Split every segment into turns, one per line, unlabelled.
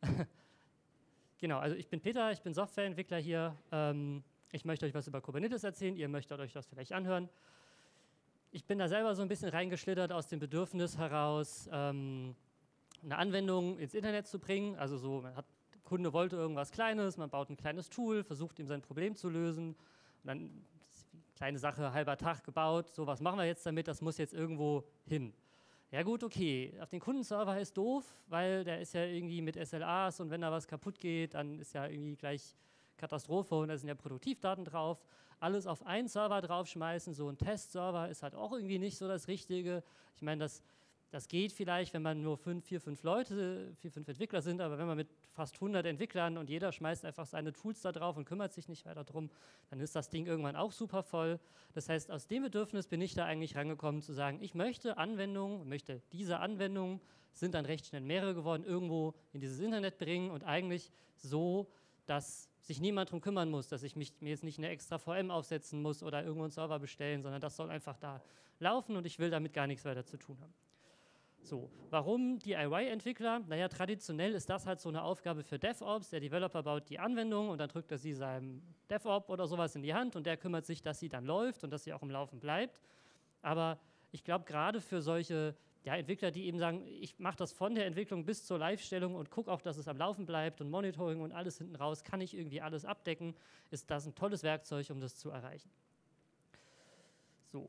Genau, also ich bin Peter, ich bin Softwareentwickler hier. Ich möchte euch was über Kubernetes erzählen, ihr möchtet euch das vielleicht anhören. Ich bin da selber so ein bisschen reingeschlittert aus dem Bedürfnis heraus, eine Anwendung ins Internet zu bringen. Also so, der Kunde wollte irgendwas Kleines, man baut ein kleines Tool, versucht ihm sein Problem zu lösen. Und dann kleine Sache, halber Tag gebaut, so was machen wir jetzt damit, das muss jetzt irgendwo hin. Ja gut, okay, auf den Kundenserver ist doof, weil der ist ja irgendwie mit SLAs und wenn da was kaputt geht, dann ist ja irgendwie gleich Katastrophe und da sind ja Produktivdaten drauf. Alles auf einen Server draufschmeißen, so ein Testserver ist halt auch irgendwie nicht so das Richtige. Ich meine, das geht vielleicht, wenn man nur 5 Entwickler sind, aber wenn man mit fast 100 Entwicklern und jeder schmeißt einfach seine Tools da drauf und kümmert sich nicht weiter drum, dann ist das Ding irgendwann auch super voll. Das heißt, aus dem Bedürfnis bin ich da eigentlich rangekommen zu sagen, ich möchte diese Anwendungen, sind dann recht schnell mehrere geworden, irgendwo in dieses Internet bringen und eigentlich so, dass sich niemand darum kümmern muss, dass ich mir jetzt nicht eine extra VM aufsetzen muss oder irgendwo einen Server bestellen, sondern das soll einfach da laufen und ich will damit gar nichts weiter zu tun haben. So, warum DIY-Entwickler? Naja, traditionell ist das halt so eine Aufgabe für DevOps. Der Developer baut die Anwendung und dann drückt er sie seinem DevOps oder sowas in die Hand und der kümmert sich, dass sie dann läuft und dass sie auch im Laufen bleibt. Aber ich glaube, gerade für solche Entwickler, die eben sagen, ich mache das von der Entwicklung bis zur Live-Stellung und gucke auch, dass es am Laufen bleibt und Monitoring und alles hinten raus, kann ich irgendwie alles abdecken, ist das ein tolles Werkzeug, um das zu erreichen. So.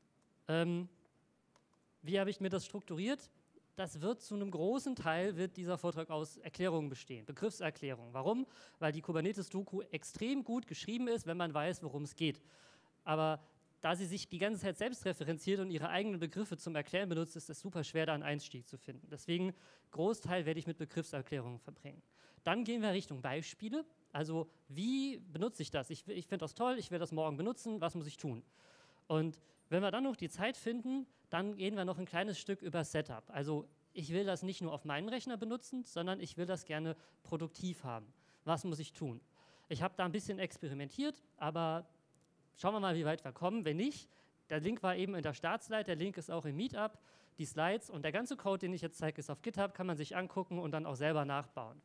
Wie habe ich mir das strukturiert? Das wird zu einem großen Teil, wird dieser Vortrag aus Erklärungen bestehen, Begriffserklärungen. Warum? Weil die Kubernetes-Doku extrem gut geschrieben ist, wenn man weiß, worum es geht. Aber da sie sich die ganze Zeit selbst referenziert und ihre eigenen Begriffe zum Erklären benutzt, ist es super schwer, da einen Einstieg zu finden. Deswegen, Großteil werde ich mit Begriffserklärungen verbringen. Dann gehen wir Richtung Beispiele. Also, wie benutze ich das? Ich finde das toll, ich will das morgen benutzen, was muss ich tun? Und wenn wir dann noch die Zeit finden, dann gehen wir noch ein kleines Stück über Setup. Also ich will das nicht nur auf meinen Rechner benutzen, sondern ich will das gerne produktiv haben. Was muss ich tun? Ich habe da ein bisschen experimentiert, aber schauen wir mal, wie weit wir kommen. Wenn nicht, der Link war eben in der Startslide, der Link ist auch im Meetup, die Slides und der ganze Code, den ich jetzt zeige, ist auf GitHub, kann man sich angucken und dann auch selber nachbauen.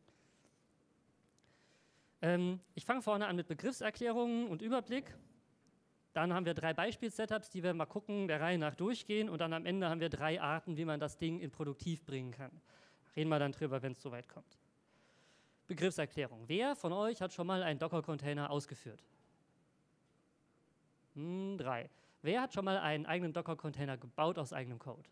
Ich fange vorne an mit Begriffserklärungen und Überblick. Dann haben wir 3 Beispiel-Setups, die wir mal gucken, der Reihe nach durchgehen. Und dann am Ende haben wir 3 Arten, wie man das Ding in produktiv bringen kann. Reden wir dann drüber, wenn es soweit kommt. Begriffserklärung. Wer von euch hat schon mal einen Docker-Container ausgeführt? 3. Wer hat schon mal einen eigenen Docker-Container gebaut aus eigenem Code?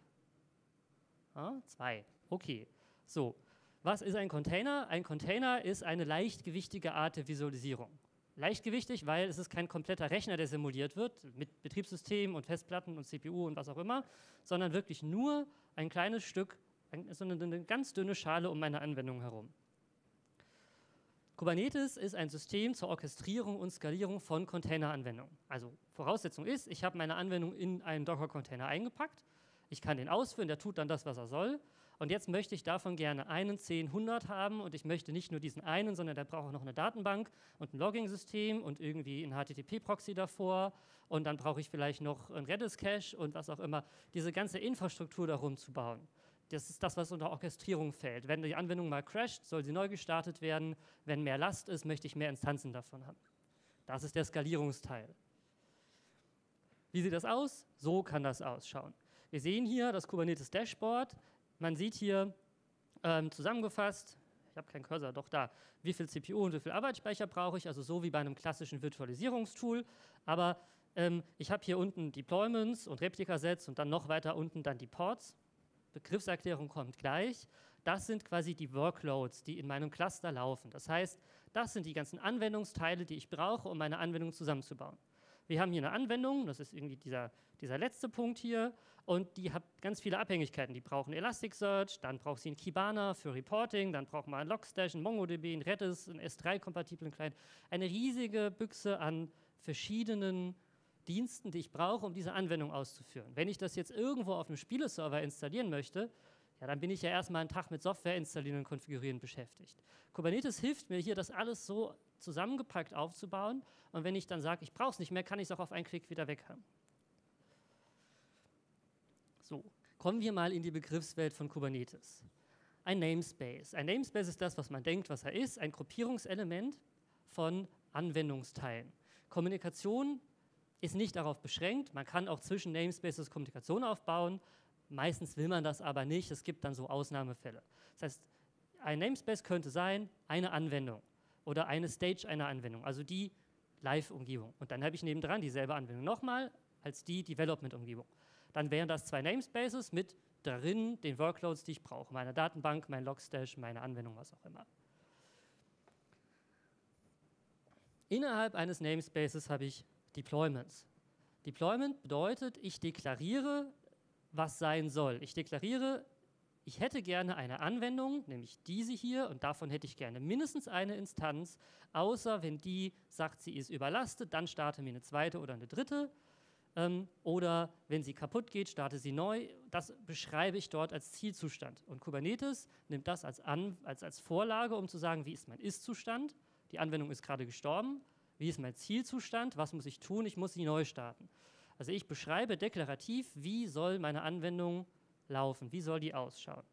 2. Okay. So, was ist ein Container? Ein Container ist eine leichtgewichtige Art der Visualisierung. Leichtgewichtig, weil es ist kein kompletter Rechner, der simuliert wird, mit Betriebssystem und Festplatten und CPU und was auch immer, sondern wirklich nur ein kleines Stück, so eine ganz dünne Schale um meine Anwendung herum. Kubernetes ist ein System zur Orchestrierung und Skalierung von Containeranwendungen. Also Voraussetzung ist, ich habe meine Anwendung in einen Docker-Container eingepackt, ich kann den ausführen, der tut dann das, was er soll. Und jetzt möchte ich davon gerne einen 10, 100 haben und ich möchte nicht nur diesen einen, sondern der braucht auch noch eine Datenbank und ein Logging-System und irgendwie ein HTTP-Proxy davor und dann brauche ich vielleicht noch ein Redis-Cache und was auch immer, diese ganze Infrastruktur darum zu bauen. Das ist das, was unter Orchestrierung fällt. Wenn die Anwendung mal crasht, soll sie neu gestartet werden. Wenn mehr Last ist, möchte ich mehr Instanzen davon haben. Das ist der Skalierungsteil. Wie sieht das aus? So kann das ausschauen. Wir sehen hier das Kubernetes Dashboard. Man sieht hier zusammengefasst, ich habe keinen Cursor, doch da, wie viel CPU und wie viel Arbeitsspeicher brauche ich, also so wie bei einem klassischen Virtualisierungstool. Aber ich habe hier unten Deployments und Replikasets und dann noch weiter unten dann die Ports. Begriffserklärung kommt gleich. Das sind quasi die Workloads, die in meinem Cluster laufen. Das heißt, das sind die ganzen Anwendungsteile, die ich brauche, um meine Anwendung zusammenzubauen. Wir haben hier eine Anwendung, das ist irgendwie dieser letzte Punkt hier, und die hat ganz viele Abhängigkeiten. Die brauchen Elasticsearch, dann braucht sie einen Kibana für Reporting, dann braucht man einen Logstash, einen MongoDB, einen Redis, einen S3-kompatiblen Client. Eine riesige Büchse an verschiedenen Diensten, die ich brauche, um diese Anwendung auszuführen. Wenn ich das jetzt irgendwo auf einem Spieleserver installieren möchte, ja, dann bin ich ja erstmal einen Tag mit Software installieren und konfigurieren beschäftigt. Kubernetes hilft mir hier, das alles so zusammengepackt aufzubauen. Und wenn ich dann sage, ich brauche es nicht mehr, kann ich es auch auf einen Klick wieder weg haben. So, kommen wir mal in die Begriffswelt von Kubernetes. ein Namespace. Ein Namespace ist das, was man denkt, was er ist, ein Gruppierungselement von Anwendungsteilen. Kommunikation ist nicht darauf beschränkt, man kann auch zwischen Namespaces Kommunikation aufbauen, meistens will man das aber nicht, es gibt dann so Ausnahmefälle. Das heißt, ein Namespace könnte sein, eine Anwendung oder eine Stage einer Anwendung, also die Live-Umgebung. Und dann habe ich nebendran dieselbe Anwendung nochmal als die Development-Umgebung. Dann wären das zwei Namespaces mit darin den Workloads, die ich brauche. Meine Datenbank, mein Logstash, meine Anwendung, was auch immer. Innerhalb eines Namespaces habe ich Deployments. Deployment bedeutet, ich deklariere, was sein soll. Ich deklariere, ich hätte gerne eine Anwendung, nämlich diese hier, und davon hätte ich gerne mindestens eine Instanz, außer wenn die sagt, sie ist überlastet, dann starte mir eine zweite oder eine dritte. Oder wenn sie kaputt geht, starte sie neu. Das beschreibe ich dort als Zielzustand. Und Kubernetes nimmt das als Vorlage, um zu sagen, wie ist mein Ist-Zustand? Die Anwendung ist gerade gestorben. Wie ist mein Zielzustand? Was muss ich tun? Ich muss sie neu starten. Also ich beschreibe deklarativ, wie soll meine Anwendung laufen? Wie soll die ausschauen?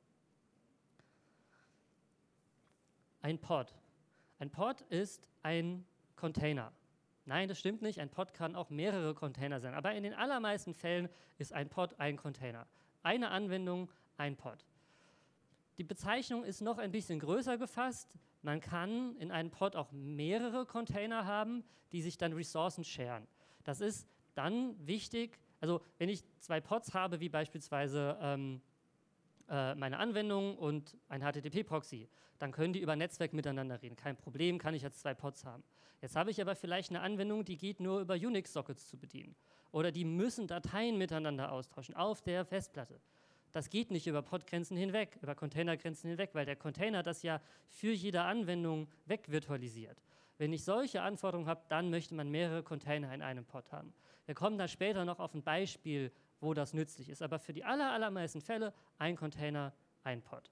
Ein Pod. Ein Pod ist ein Container. Nein, das stimmt nicht. Ein Pod kann auch mehrere Container sein. Aber in den allermeisten Fällen ist ein Pod ein Container. Eine Anwendung, ein Pod. Die Bezeichnung ist noch ein bisschen größer gefasst. Man kann in einem Pod auch mehrere Container haben, die sich dann Ressourcen sharen. Das ist dann wichtig. Also wenn ich zwei Pods habe, wie beispielsweise meine Anwendung und ein HTTP-Proxy, dann können die über Netzwerk miteinander reden. Kein Problem, kann ich jetzt zwei Pods haben. Jetzt habe ich aber vielleicht eine Anwendung, die geht nur über Unix-Sockets zu bedienen. Oder die müssen Dateien miteinander austauschen auf der Festplatte. Das geht nicht über Podgrenzen hinweg, über Containergrenzen hinweg, weil der Container das ja für jede Anwendung wegvirtualisiert. Wenn ich solche Anforderungen habe, dann möchte man mehrere Container in einem Pod haben. Wir kommen dann später noch auf ein Beispiel, wo das nützlich ist. Aber für die allermeisten Fälle ein Container, ein Pod.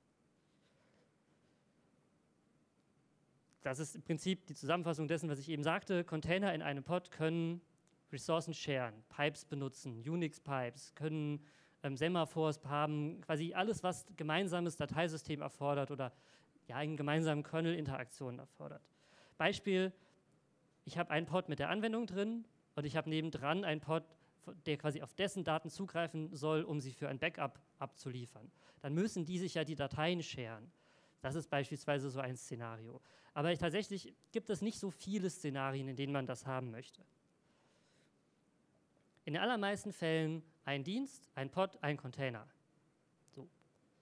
Das ist im Prinzip die Zusammenfassung dessen, was ich eben sagte. Container in einem Pod können Ressourcen sharen, Pipes benutzen, Unix-Pipes, können Semaphores haben, quasi alles, was gemeinsames Dateisystem erfordert oder ja, einen gemeinsamen Kernel-Interaktionen erfordert. Beispiel, ich habe einen Pod mit der Anwendung drin und ich habe nebendran einen Pod, der quasi auf dessen Daten zugreifen soll, um sie für ein Backup abzuliefern. Dann müssen die sich ja die Dateien sharen. Das ist beispielsweise so ein Szenario. Aber tatsächlich gibt es nicht so viele Szenarien, in denen man das haben möchte. In den allermeisten Fällen ein Dienst, ein Pod, ein Container. So.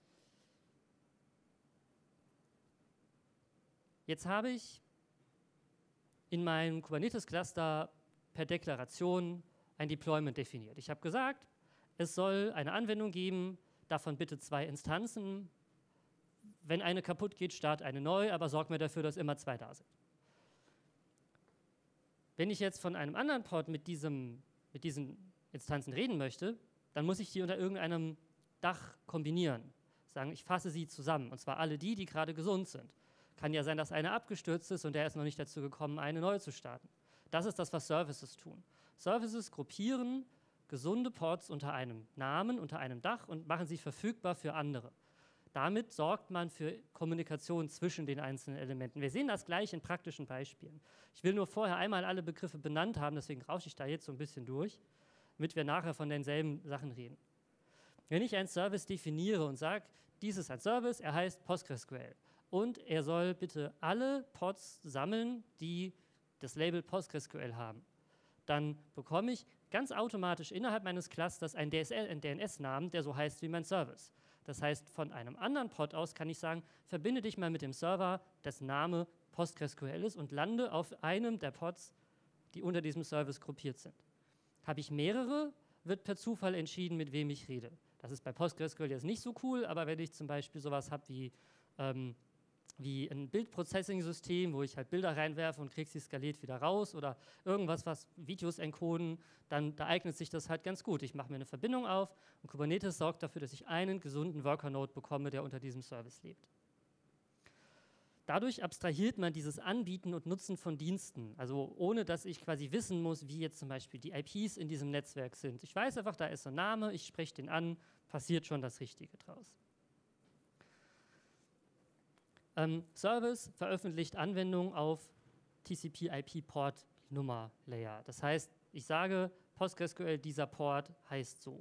Jetzt habe ich in meinem Kubernetes-Cluster per Deklaration ein Deployment definiert. Ich habe gesagt, es soll eine Anwendung geben, davon bitte 2 Instanzen. Wenn eine kaputt geht, starte eine neu, aber sorg mir dafür, dass immer 2 da sind. Wenn ich jetzt von einem anderen Pod mit diesen Instanzen reden möchte, dann muss ich die unter irgendeinem Dach kombinieren. Sagen, ich fasse sie zusammen, und zwar alle die gerade gesund sind. Kann ja sein, dass eine abgestürzt ist und der ist noch nicht dazu gekommen, eine neue zu starten. Das ist das, was Services tun. Services gruppieren gesunde Pods unter einem Namen, unter einem Dach und machen sie verfügbar für andere. Damit sorgt man für Kommunikation zwischen den einzelnen Elementen. Wir sehen das gleich in praktischen Beispielen. Ich will nur vorher einmal alle Begriffe benannt haben, deswegen rausche ich da jetzt so ein bisschen durch, damit wir nachher von denselben Sachen reden. Wenn ich einen Service definiere und sage, dies ist ein Service, er heißt PostgreSQL und er soll bitte alle Pods sammeln, die das Label PostgreSQL haben, dann bekomme ich ganz automatisch innerhalb meines Clusters einen DNS-Namen, der so heißt wie mein Service. Das heißt, von einem anderen Pod aus kann ich sagen, verbinde dich mal mit dem Server, dessen Name PostgreSQL ist und lande auf einem der Pods, die unter diesem Service gruppiert sind. Habe ich mehrere, wird per Zufall entschieden, mit wem ich rede. Das ist bei PostgreSQL jetzt nicht so cool, aber wenn ich zum Beispiel sowas habe wie ein Bildprocessing-System, wo ich halt Bilder reinwerfe und kriege sie skaliert wieder raus oder irgendwas, was Videos encoden, dann da eignet sich das halt ganz gut. Ich mache mir eine Verbindung auf und Kubernetes sorgt dafür, dass ich einen gesunden Worker-Node bekomme, der unter diesem Service lebt. Dadurch abstrahiert man dieses Anbieten und Nutzen von Diensten, also ohne dass ich quasi wissen muss, wie jetzt zum Beispiel die IPs in diesem Netzwerk sind. Ich weiß einfach, da ist ein Name, ich spreche den an, passiert schon das Richtige draus. Service veröffentlicht Anwendungen auf TCP/IP-Port-Nummer-Layer. Das heißt, ich sage, PostgreSQL, dieser Port heißt so.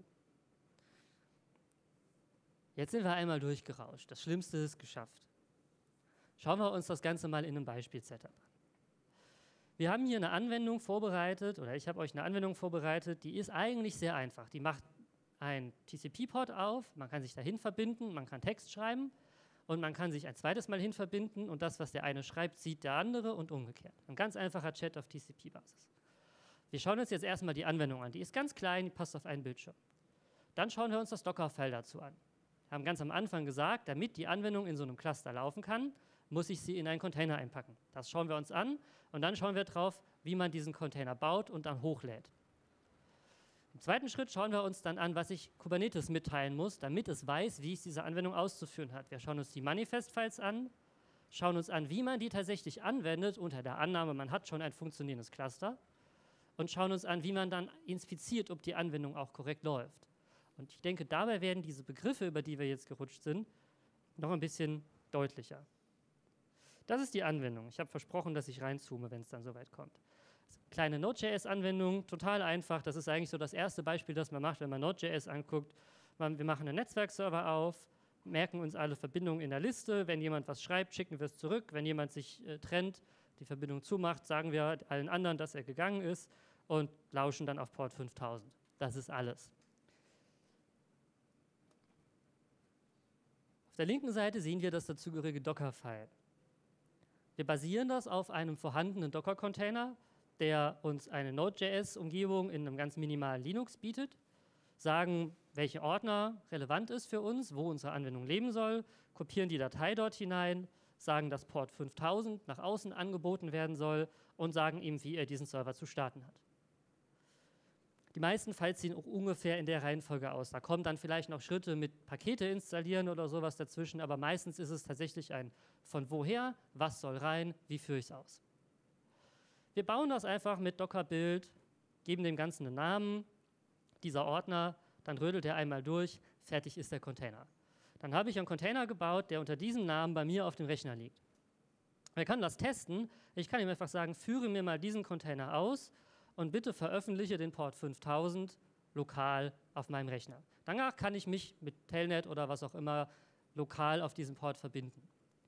Jetzt sind wir einmal durchgerauscht. Das Schlimmste ist geschafft. Schauen wir uns das Ganze mal in einem Beispiel-Setup an. Wir haben hier eine Anwendung vorbereitet, oder ich habe euch eine Anwendung vorbereitet, die ist eigentlich sehr einfach. Die macht einen TCP-Port auf, man kann sich dahin verbinden, man kann Text schreiben und man kann sich ein zweites Mal hin verbinden und das, was der eine schreibt, sieht der andere und umgekehrt. Ein ganz einfacher Chat auf TCP-Basis. Wir schauen uns jetzt erstmal die Anwendung an. Die ist ganz klein, die passt auf einen Bildschirm. Dann schauen wir uns das Docker-File dazu an. Wir haben ganz am Anfang gesagt, damit die Anwendung in so einem Cluster laufen kann, muss ich sie in einen Container einpacken. Das schauen wir uns an und dann schauen wir drauf, wie man diesen Container baut und dann hochlädt. Im zweiten Schritt schauen wir uns dann an, was ich Kubernetes mitteilen muss, damit es weiß, wie es diese Anwendung auszuführen hat. Wir schauen uns die Manifest-Files an, schauen uns an, wie man die tatsächlich anwendet, unter der Annahme, man hat schon ein funktionierendes Cluster, und schauen uns an, wie man dann inspiziert, ob die Anwendung auch korrekt läuft. Und ich denke, dabei werden diese Begriffe, über die wir jetzt gerutscht sind, noch ein bisschen deutlicher. Das ist die Anwendung. Ich habe versprochen, dass ich reinzoome, wenn es dann soweit kommt. Kleine Node.js-Anwendung, total einfach. Das ist eigentlich so das erste Beispiel, das man macht, wenn man Node.js anguckt. Wir machen einen Netzwerkserver auf, merken uns alle Verbindungen in der Liste. Wenn jemand was schreibt, schicken wir es zurück. Wenn jemand sich trennt, die Verbindung zumacht, sagen wir allen anderen, dass er gegangen ist und lauschen dann auf Port 5000. Das ist alles. Auf der linken Seite sehen wir das dazugehörige Docker-File. Wir basieren das auf einem vorhandenen Docker-Container, der uns eine Node.js-Umgebung in einem ganz minimalen Linux bietet, sagen, welcher Ordner relevant ist für uns, wo unsere Anwendung leben soll, kopieren die Datei dort hinein, sagen, dass Port 5000 nach außen angeboten werden soll und sagen ihm, wie er diesen Server zu starten hat. Die meisten Files sehen auch ungefähr in der Reihenfolge aus. Da kommen dann vielleicht noch Schritte mit Pakete installieren oder sowas dazwischen, aber meistens ist es tatsächlich ein von woher, was soll rein, wie führe ich es aus. Wir bauen das einfach mit Docker-Build, geben dem Ganzen einen Namen, dieser Ordner, dann rödelt er einmal durch, fertig ist der Container. Dann habe ich einen Container gebaut, der unter diesem Namen bei mir auf dem Rechner liegt. Er kann das testen. Ich kann ihm einfach sagen, führe mir mal diesen Container aus und bitte veröffentliche den Port 5000 lokal auf meinem Rechner. Danach kann ich mich mit Telnet oder was auch immer lokal auf diesem Port verbinden.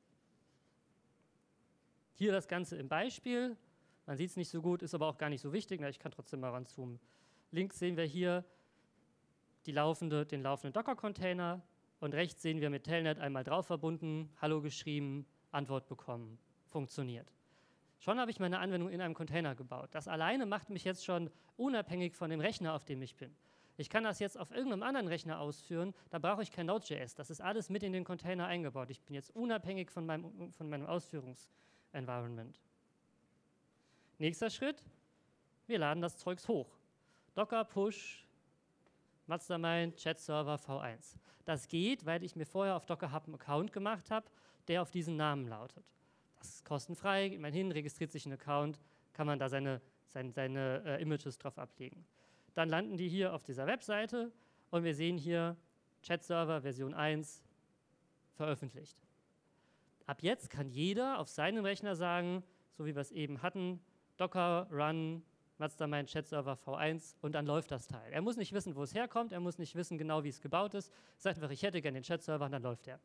Hier das Ganze im Beispiel. Man sieht es nicht so gut, ist aber auch gar nicht so wichtig. Ich kann trotzdem mal ranzoomen. Links sehen wir hier den laufenden Docker-Container und rechts sehen wir mit Telnet einmal drauf verbunden, Hallo geschrieben, Antwort bekommen, funktioniert. Schon habe ich meine Anwendung in einem Container gebaut. Das alleine macht mich jetzt schon unabhängig von dem Rechner, auf dem ich bin. Ich kann das jetzt auf irgendeinem anderen Rechner ausführen, da brauche ich kein Node.js. Das ist alles mit in den Container eingebaut. Ich bin jetzt unabhängig von meinem Ausführungsenvironment. Nächster Schritt, wir laden das Zeugs hoch. Docker push Mastermind Chat Server v1. Das geht, weil ich mir vorher auf Docker Hub einen Account gemacht habe, der auf diesen Namen lautet. Das ist kostenfrei, geht man hin, registriert sich einen Account, kann man da seine Images drauf ablegen. Dann landen die hier auf dieser Webseite und wir sehen hier Chat Server Version 1 veröffentlicht. Ab jetzt kann jeder auf seinem Rechner sagen, so wie wir es eben hatten, Docker run Mastermind Chat Server v1 und dann läuft das Teil. Er muss nicht wissen, wo es herkommt, er muss nicht wissen genau, wie es gebaut ist. Sagt einfach, ich hätte gerne den Chat Server und dann läuft er.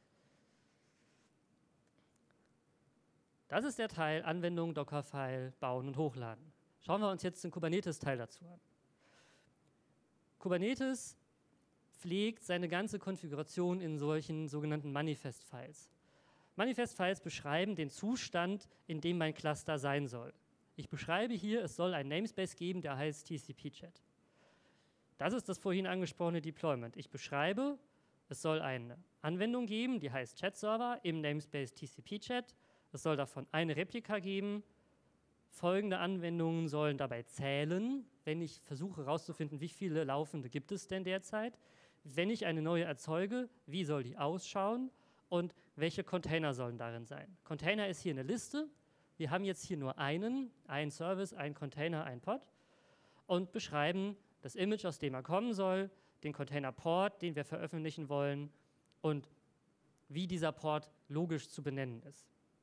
Das ist der Teil Anwendung, Dockerfile, bauen und hochladen. Schauen wir uns jetzt den Kubernetes-Teil dazu an. Kubernetes pflegt seine ganze Konfiguration in solchen sogenannten Manifest-Files. Manifest-Files beschreiben den Zustand, in dem mein Cluster sein soll. Ich beschreibe hier, es soll einen Namespace geben, der heißt TCP-Chat. Das ist das vorhin angesprochene Deployment. Ich beschreibe, es soll eine Anwendung geben, die heißt Chat-Server im Namespace TCP-Chat. Es soll davon eine Replika geben. Folgende Anwendungen sollen dabei zählen, wenn ich versuche herauszufinden, wie viele laufende gibt es denn derzeit. Wenn ich eine neue erzeuge, wie soll die ausschauen und welche Container sollen darin sein. Container ist hier eine Liste. Wir haben jetzt hier nur einen Service, einen Container, einen Pod und beschreiben das Image, aus dem er kommen soll, den Container-Port, den wir veröffentlichen wollen und wie dieser Port logisch zu benennen ist.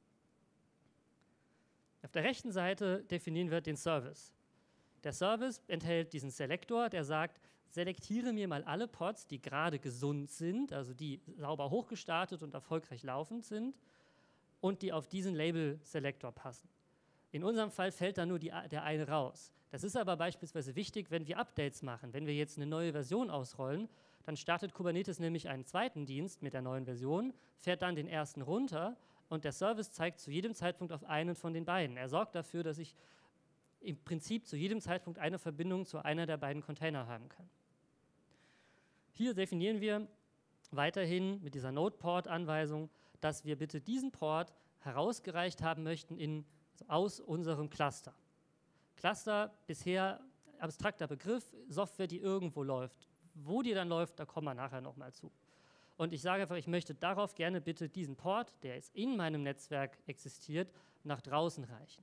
Auf der rechten Seite definieren wir den Service. Der Service enthält diesen Selektor, der sagt, selektiere mir mal alle Pods, die gerade gesund sind, also die sauber hochgestartet und erfolgreich laufend sind und die auf diesen Label-Selektor passen. In unserem Fall fällt da nur der eine raus. Das ist aber beispielsweise wichtig, wenn wir Updates machen. Wenn wir jetzt eine neue Version ausrollen, dann startet Kubernetes nämlich einen zweiten Dienst mit der neuen Version, fährt dann den ersten runter und der Service zeigt zu jedem Zeitpunkt auf einen von den beiden. Er sorgt dafür, dass ich im Prinzip zu jedem Zeitpunkt eine Verbindung zu einer der beiden Container haben kann. Hier definieren wir weiterhin mit dieser Node-Port-Anweisung, dass wir bitte diesen Port herausgereicht haben möchten aus unserem Cluster. Cluster, bisher abstrakter Begriff, Software, die irgendwo läuft. Wo die dann läuft, da kommen wir nachher nochmal zu. Und ich sage einfach, ich möchte darauf gerne bitte diesen Port, der jetzt in meinem Netzwerk existiert, nach draußen reichen.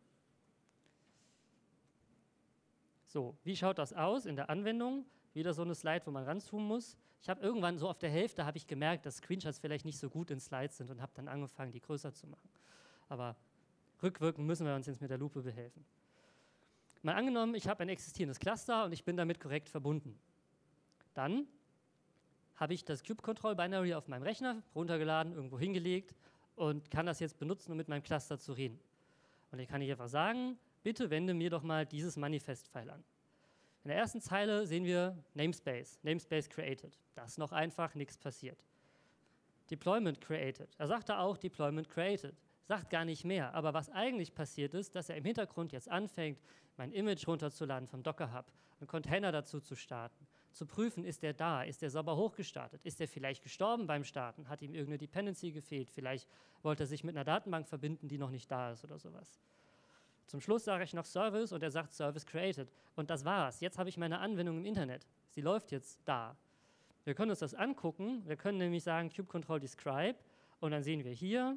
So, wie schaut das aus in der Anwendung? Wieder so eine Slide, wo man ranzoomen muss. Ich habe irgendwann so auf der Hälfte habe ich gemerkt, dass Screenshots vielleicht nicht so gut in Slides sind und habe dann angefangen, die größer zu machen. Aber rückwirkend müssen wir uns jetzt mit der Lupe behelfen. Mal angenommen, ich habe ein existierendes Cluster und ich bin damit korrekt verbunden. Dann habe ich das Kube-Control-Binary auf meinem Rechner runtergeladen, irgendwo hingelegt und kann das jetzt benutzen, um mit meinem Cluster zu reden. Und ich kann hier einfach sagen, bitte wende mir doch mal dieses Manifest-File an. In der ersten Zeile sehen wir Namespace, Namespace created. Das ist noch einfach, nichts passiert. Deployment created. Er sagt da auch Deployment created. Sagt gar nicht mehr. Aber was eigentlich passiert ist, dass er im Hintergrund jetzt anfängt, mein Image runterzuladen vom Docker Hub, einen Container dazu zu starten, zu prüfen, ist der da, ist der sauber hochgestartet, ist der vielleicht gestorben beim Starten, hat ihm irgendeine Dependency gefehlt, vielleicht wollte er sich mit einer Datenbank verbinden, die noch nicht da ist oder sowas. Zum Schluss sage ich noch Service und er sagt Service created. Und das war's. Jetzt habe ich meine Anwendung im Internet. Sie läuft jetzt da. Wir können uns das angucken. Wir können nämlich sagen kube-control describe und dann sehen wir hier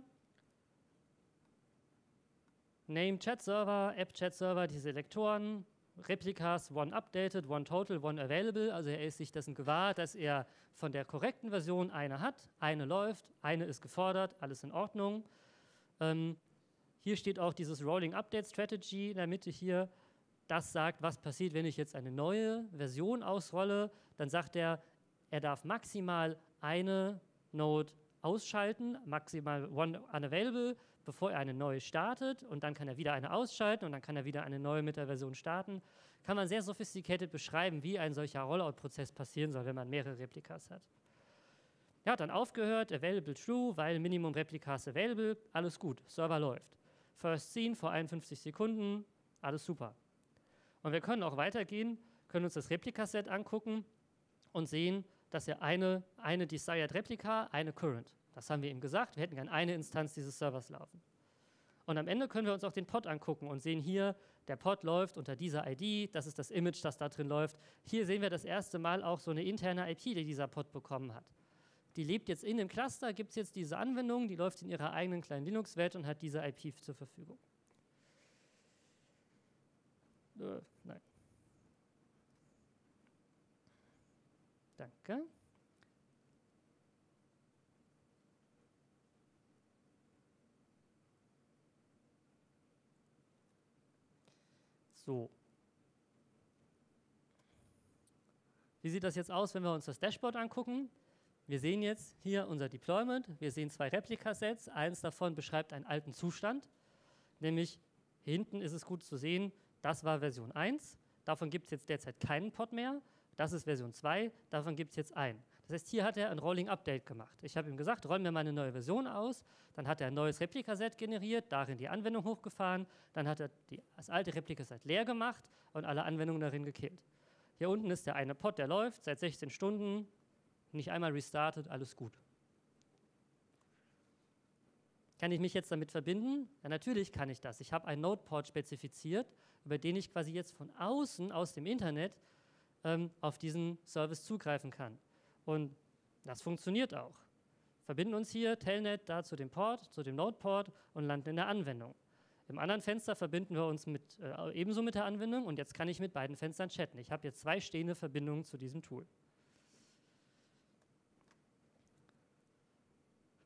Name Chat Server, App Chat Server, die Selektoren, Replikas, one updated, one total, one available. Also er ist sich dessen gewahr, dass er von der korrekten Version eine hat, eine läuft, eine ist gefordert, alles in Ordnung. Hier steht auch dieses Rolling Update Strategy in der Mitte hier. Das sagt, was passiert, wenn ich jetzt eine neue Version ausrolle. Dann sagt er darf maximal eine Node ausschalten, maximal one unavailable, bevor er eine neue startet. Und dann kann er wieder eine ausschalten und dann kann er wieder eine neue mit der Version starten. Kann man sehr sophisticated beschreiben, wie ein solcher Rollout-Prozess passieren soll, wenn man mehrere Replikas hat. Er hat dann aufgehört, available true, weil Minimum Replikas available, alles gut, Server läuft. First seen vor 51 Sekunden, alles super. Und wir können auch weitergehen, können uns das Replikaset angucken und sehen, dass er eine Desired Replika, eine Current. Das haben wir ihm gesagt, wir hätten gerne eine Instanz dieses Servers laufen. Und am Ende können wir uns auch den Pod angucken und sehen hier, der Pod läuft unter dieser ID, das ist das Image, das da drin läuft. Hier sehen wir das erste Mal auch so eine interne IP, die dieser Pod bekommen hat. Die lebt jetzt in dem Cluster, gibt es jetzt diese Anwendung, die läuft in ihrer eigenen kleinen Linux-Welt und hat diese IP zur Verfügung. Nein. Danke. So. Wie sieht das jetzt aus, wenn wir uns das Dashboard angucken? Wir sehen jetzt hier unser Deployment, wir sehen zwei Replikasets, eins davon beschreibt einen alten Zustand, nämlich hier hinten ist es gut zu sehen, das war Version 1, davon gibt es jetzt derzeit keinen Pod mehr, das ist Version 2, davon gibt es jetzt einen. Das heißt, hier hat er ein Rolling Update gemacht. Ich habe ihm gesagt, räum mir mal eine neue Version aus, dann hat er ein neues Replikaset generiert, darin die Anwendung hochgefahren, dann hat er das alte Replikaset leer gemacht und alle Anwendungen darin gekillt. Hier unten ist der eine Pod, der läuft seit 16 Stunden, nicht einmal restartet, alles gut. Kann ich mich jetzt damit verbinden? Ja, natürlich kann ich das. Ich habe einen Node-Port spezifiziert, über den ich quasi jetzt von außen, aus dem Internet, auf diesen Service zugreifen kann. Und das funktioniert auch. Verbinden uns hier Telnet da zu dem Port, zu dem Node-Port und landen in der Anwendung. Im anderen Fenster verbinden wir uns ebenso mit der Anwendung und jetzt kann ich mit beiden Fenstern chatten. Ich habe jetzt zwei stehende Verbindungen zu diesem Tool.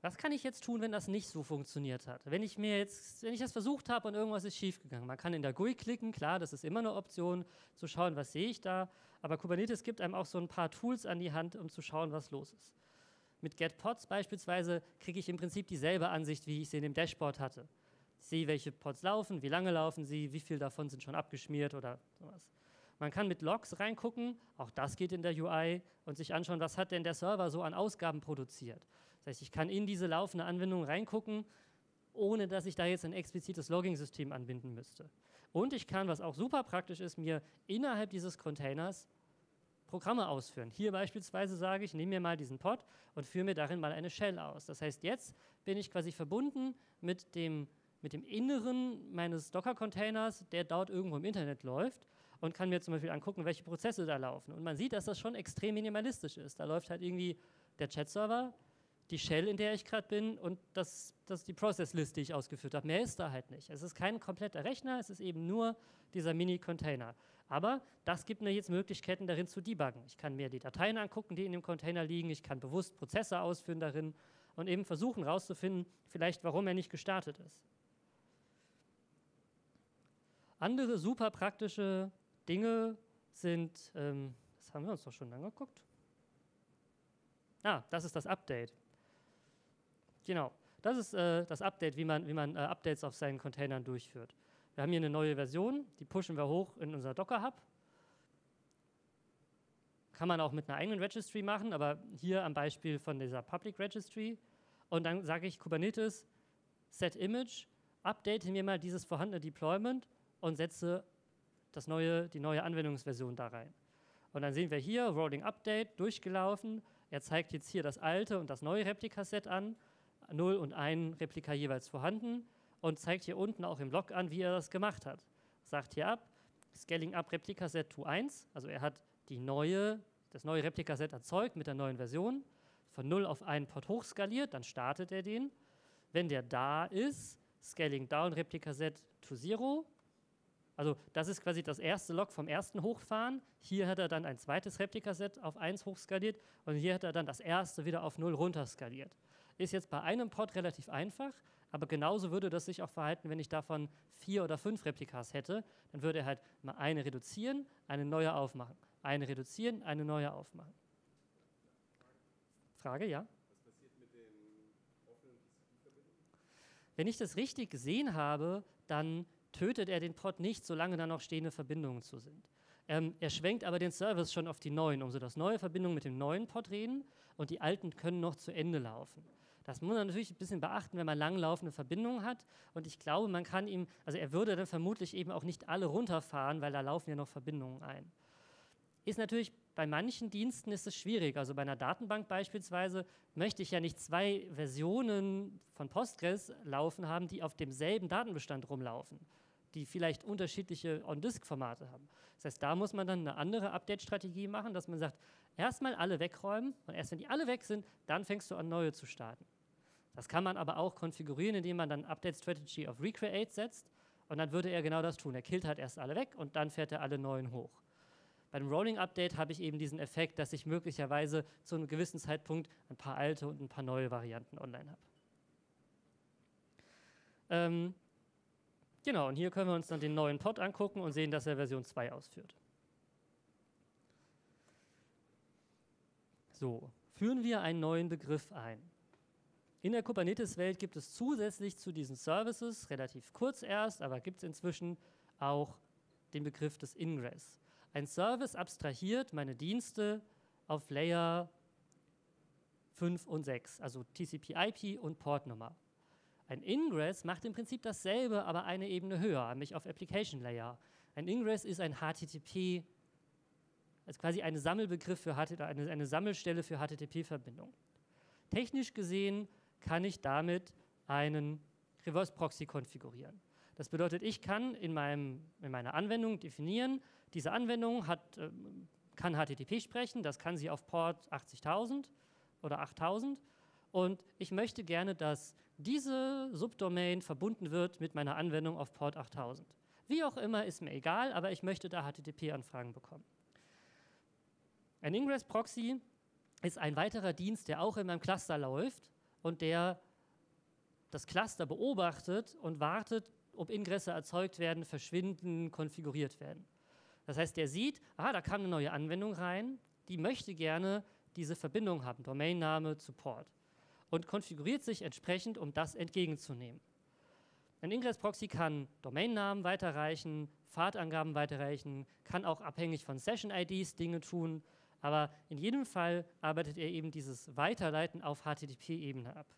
Was kann ich jetzt tun, wenn das nicht so funktioniert hat? Wenn ich das versucht habe und irgendwas ist schiefgegangen. Man kann in der GUI klicken, klar, das ist immer eine Option, zu schauen, was sehe ich da. Aber Kubernetes gibt einem auch so ein paar Tools an die Hand, um zu schauen, was los ist. Mit getPods beispielsweise kriege ich im Prinzip dieselbe Ansicht, wie ich sie in dem Dashboard hatte. Ich sehe, welche Pods laufen, wie lange laufen sie, wie viel davon sind schon abgeschmiert oder sowas. Man kann mit Logs reingucken, auch das geht in der UI, und sich anschauen, was hat denn der Server so an Ausgaben produziert. Das heißt, ich kann in diese laufende Anwendung reingucken, ohne dass ich da jetzt ein explizites Logging-System anbinden müsste. Und ich kann, was auch super praktisch ist, mir innerhalb dieses Containers Programme ausführen. Hier beispielsweise sage ich, nehme mir mal diesen Pod und führe mir darin mal eine Shell aus. Das heißt, jetzt bin ich quasi verbunden mit dem Inneren meines Docker-Containers, der dort irgendwo im Internet läuft, und kann mir zum Beispiel angucken, welche Prozesse da laufen. Und man sieht, dass das schon extrem minimalistisch ist. Da läuft halt irgendwie der Chat-Server, die Shell, in der ich gerade bin, und die Process-List, die ich ausgeführt habe. Mehr ist da halt nicht. Es ist kein kompletter Rechner, es ist eben nur dieser Mini-Container. Aber das gibt mir jetzt Möglichkeiten, darin zu debuggen. Ich kann mir die Dateien angucken, die in dem Container liegen. Ich kann bewusst Prozesse ausführen darin und eben versuchen herauszufinden, vielleicht warum er nicht gestartet ist. Andere super praktische Dinge sind, das haben wir uns doch schon angeguckt. Das ist das Update. Genau, das ist das Update, wie man Updates auf seinen Containern durchführt. Wir haben hier eine neue Version, die pushen wir hoch in unser Docker-Hub. Kann man auch mit einer eigenen Registry machen, aber hier am Beispiel von dieser Public Registry. Und dann sage ich Kubernetes, set image, update mir mal dieses vorhandene Deployment und setze die neue Anwendungsversion da rein. Und dann sehen wir hier, Rolling Update, durchgelaufen. Er zeigt jetzt hier das alte und das neue Replikaset an, 0 und 1 Replika jeweils vorhanden, und zeigt hier unten auch im Log an, wie er das gemacht hat. Sagt hier ab, Scaling up Replikaset to 1, also er hat das neue Replikaset erzeugt mit der neuen Version, von 0 auf 1 Pod hochskaliert, dann startet er den. Wenn der da ist, Scaling down Replikaset to 0, also das ist quasi das erste Log vom ersten Hochfahren. Hier hat er dann ein zweites Replikaset auf 1 hochskaliert und hier hat er dann das erste wieder auf 0 runterskaliert. Ist jetzt bei einem Pod relativ einfach, aber genauso würde das sich auch verhalten, wenn ich davon 4 oder 5 Replikas hätte. Dann würde er halt mal eine reduzieren, eine neue aufmachen. Eine reduzieren, eine neue aufmachen. Frage, ja? Was passiert mit den offenen TCP-Verbindungen? Wenn ich das richtig gesehen habe, dann tötet er den Pod nicht, solange da noch stehende Verbindungen zu sind. Er schwenkt aber den Service schon auf die neuen, um so dass neue Verbindungen mit dem neuen Pod reden und die alten können noch zu Ende laufen. Das muss man natürlich ein bisschen beachten, wenn man langlaufende Verbindungen hat. Und ich glaube, er würde dann vermutlich eben auch nicht alle runterfahren, weil da laufen ja noch Verbindungen ein. Ist natürlich, bei manchen Diensten ist es schwierig. Also bei einer Datenbank beispielsweise möchte ich ja nicht 2 Versionen von Postgres laufen haben, die auf demselben Datenbestand rumlaufen, die vielleicht unterschiedliche On-Disk-Formate haben. Das heißt, da muss man dann eine andere Update-Strategie machen, dass man sagt, erstmal alle wegräumen und erst wenn die alle weg sind, dann fängst du an, neue zu starten. Das kann man aber auch konfigurieren, indem man dann Update-Strategy auf Recreate setzt und dann würde er genau das tun. Er killt halt erst alle weg und dann fährt er alle neuen hoch. Bei dem Rolling-Update habe ich eben diesen Effekt, dass ich möglicherweise zu einem gewissen Zeitpunkt ein paar alte und ein paar neue Varianten online habe. Genau, und hier können wir uns dann den neuen Pod angucken und sehen, dass er Version 2 ausführt. So, führen wir einen neuen Begriff ein. In der Kubernetes-Welt gibt es zusätzlich zu diesen Services, relativ kurz erst, aber gibt es inzwischen auch den Begriff des Ingress. Ein Service abstrahiert meine Dienste auf Layer 5 und 6, also TCP/IP und Portnummer. Ein Ingress macht im Prinzip dasselbe, aber eine Ebene höher, nämlich auf Application Layer. Ein Ingress ist ein HTTP, also quasi ein Sammelbegriff für eine Sammelstelle für HTTP-Verbindung. Technisch gesehen kann ich damit einen Reverse Proxy konfigurieren. Das bedeutet, ich kann in meiner Anwendung definieren, diese Anwendung kann HTTP sprechen, das kann sie auf Port 80.000 oder 8.000 und ich möchte gerne, dass diese Subdomain verbunden wird mit meiner Anwendung auf Port 8000. Wie auch immer, ist mir egal, aber ich möchte da HTTP-Anfragen bekommen. Ein Ingress-Proxy ist ein weiterer Dienst, der auch in meinem Cluster läuft, und der das Cluster beobachtet und wartet, ob Ingresse erzeugt werden, verschwinden, konfiguriert werden. Das heißt, der sieht, aha, da kam eine neue Anwendung rein, die möchte gerne diese Verbindung haben, Domainname zu Port, und konfiguriert sich entsprechend, um das entgegenzunehmen. Ein Ingress-Proxy kann Domainnamen weiterreichen, Pfadangaben weiterreichen, kann auch abhängig von Session-IDs Dinge tun, aber in jedem Fall arbeitet er eben dieses Weiterleiten auf HTTP-Ebene ab.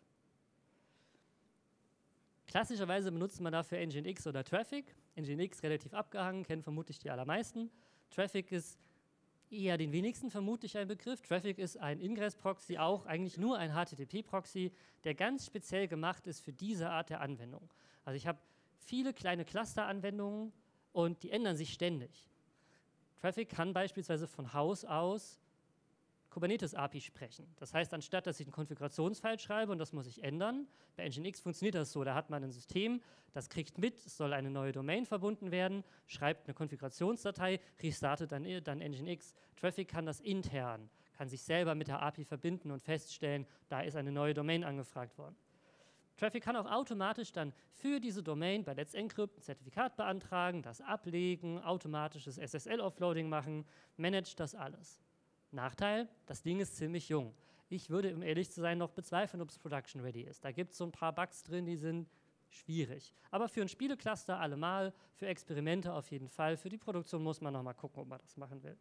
Klassischerweise benutzt man dafür Nginx oder Traffic. Nginx relativ abgehangen, kennen vermutlich die allermeisten. Traffic ist eher den wenigsten vermutlich ein Begriff. Traffic ist ein Ingress-Proxy, auch eigentlich nur ein HTTP-Proxy, der ganz speziell gemacht ist für diese Art der Anwendung. Also ich habe viele kleine Cluster-Anwendungen und die ändern sich ständig. Traffic kann beispielsweise von Haus aus Kubernetes-API sprechen. Das heißt, anstatt dass ich einen Konfigurationsfile schreibe und das muss ich ändern, bei Nginx funktioniert das so, da hat man ein System, das kriegt mit, es soll eine neue Domain verbunden werden, schreibt eine Konfigurationsdatei, restartet dann Nginx. Traffic kann das intern, kann sich selber mit der API verbinden und feststellen, da ist eine neue Domain angefragt worden. Traffic kann auch automatisch dann für diese Domain bei Let's Encrypt ein Zertifikat beantragen, das ablegen, automatisches SSL-Offloading machen, managt das alles. Nachteil, das Ding ist ziemlich jung. Ich würde, um ehrlich zu sein, noch bezweifeln, ob es production ready ist. Da gibt es so ein paar Bugs drin, die sind schwierig. Aber für ein Spielecluster allemal, für Experimente auf jeden Fall. Für die Produktion muss man noch mal gucken, ob man das machen will.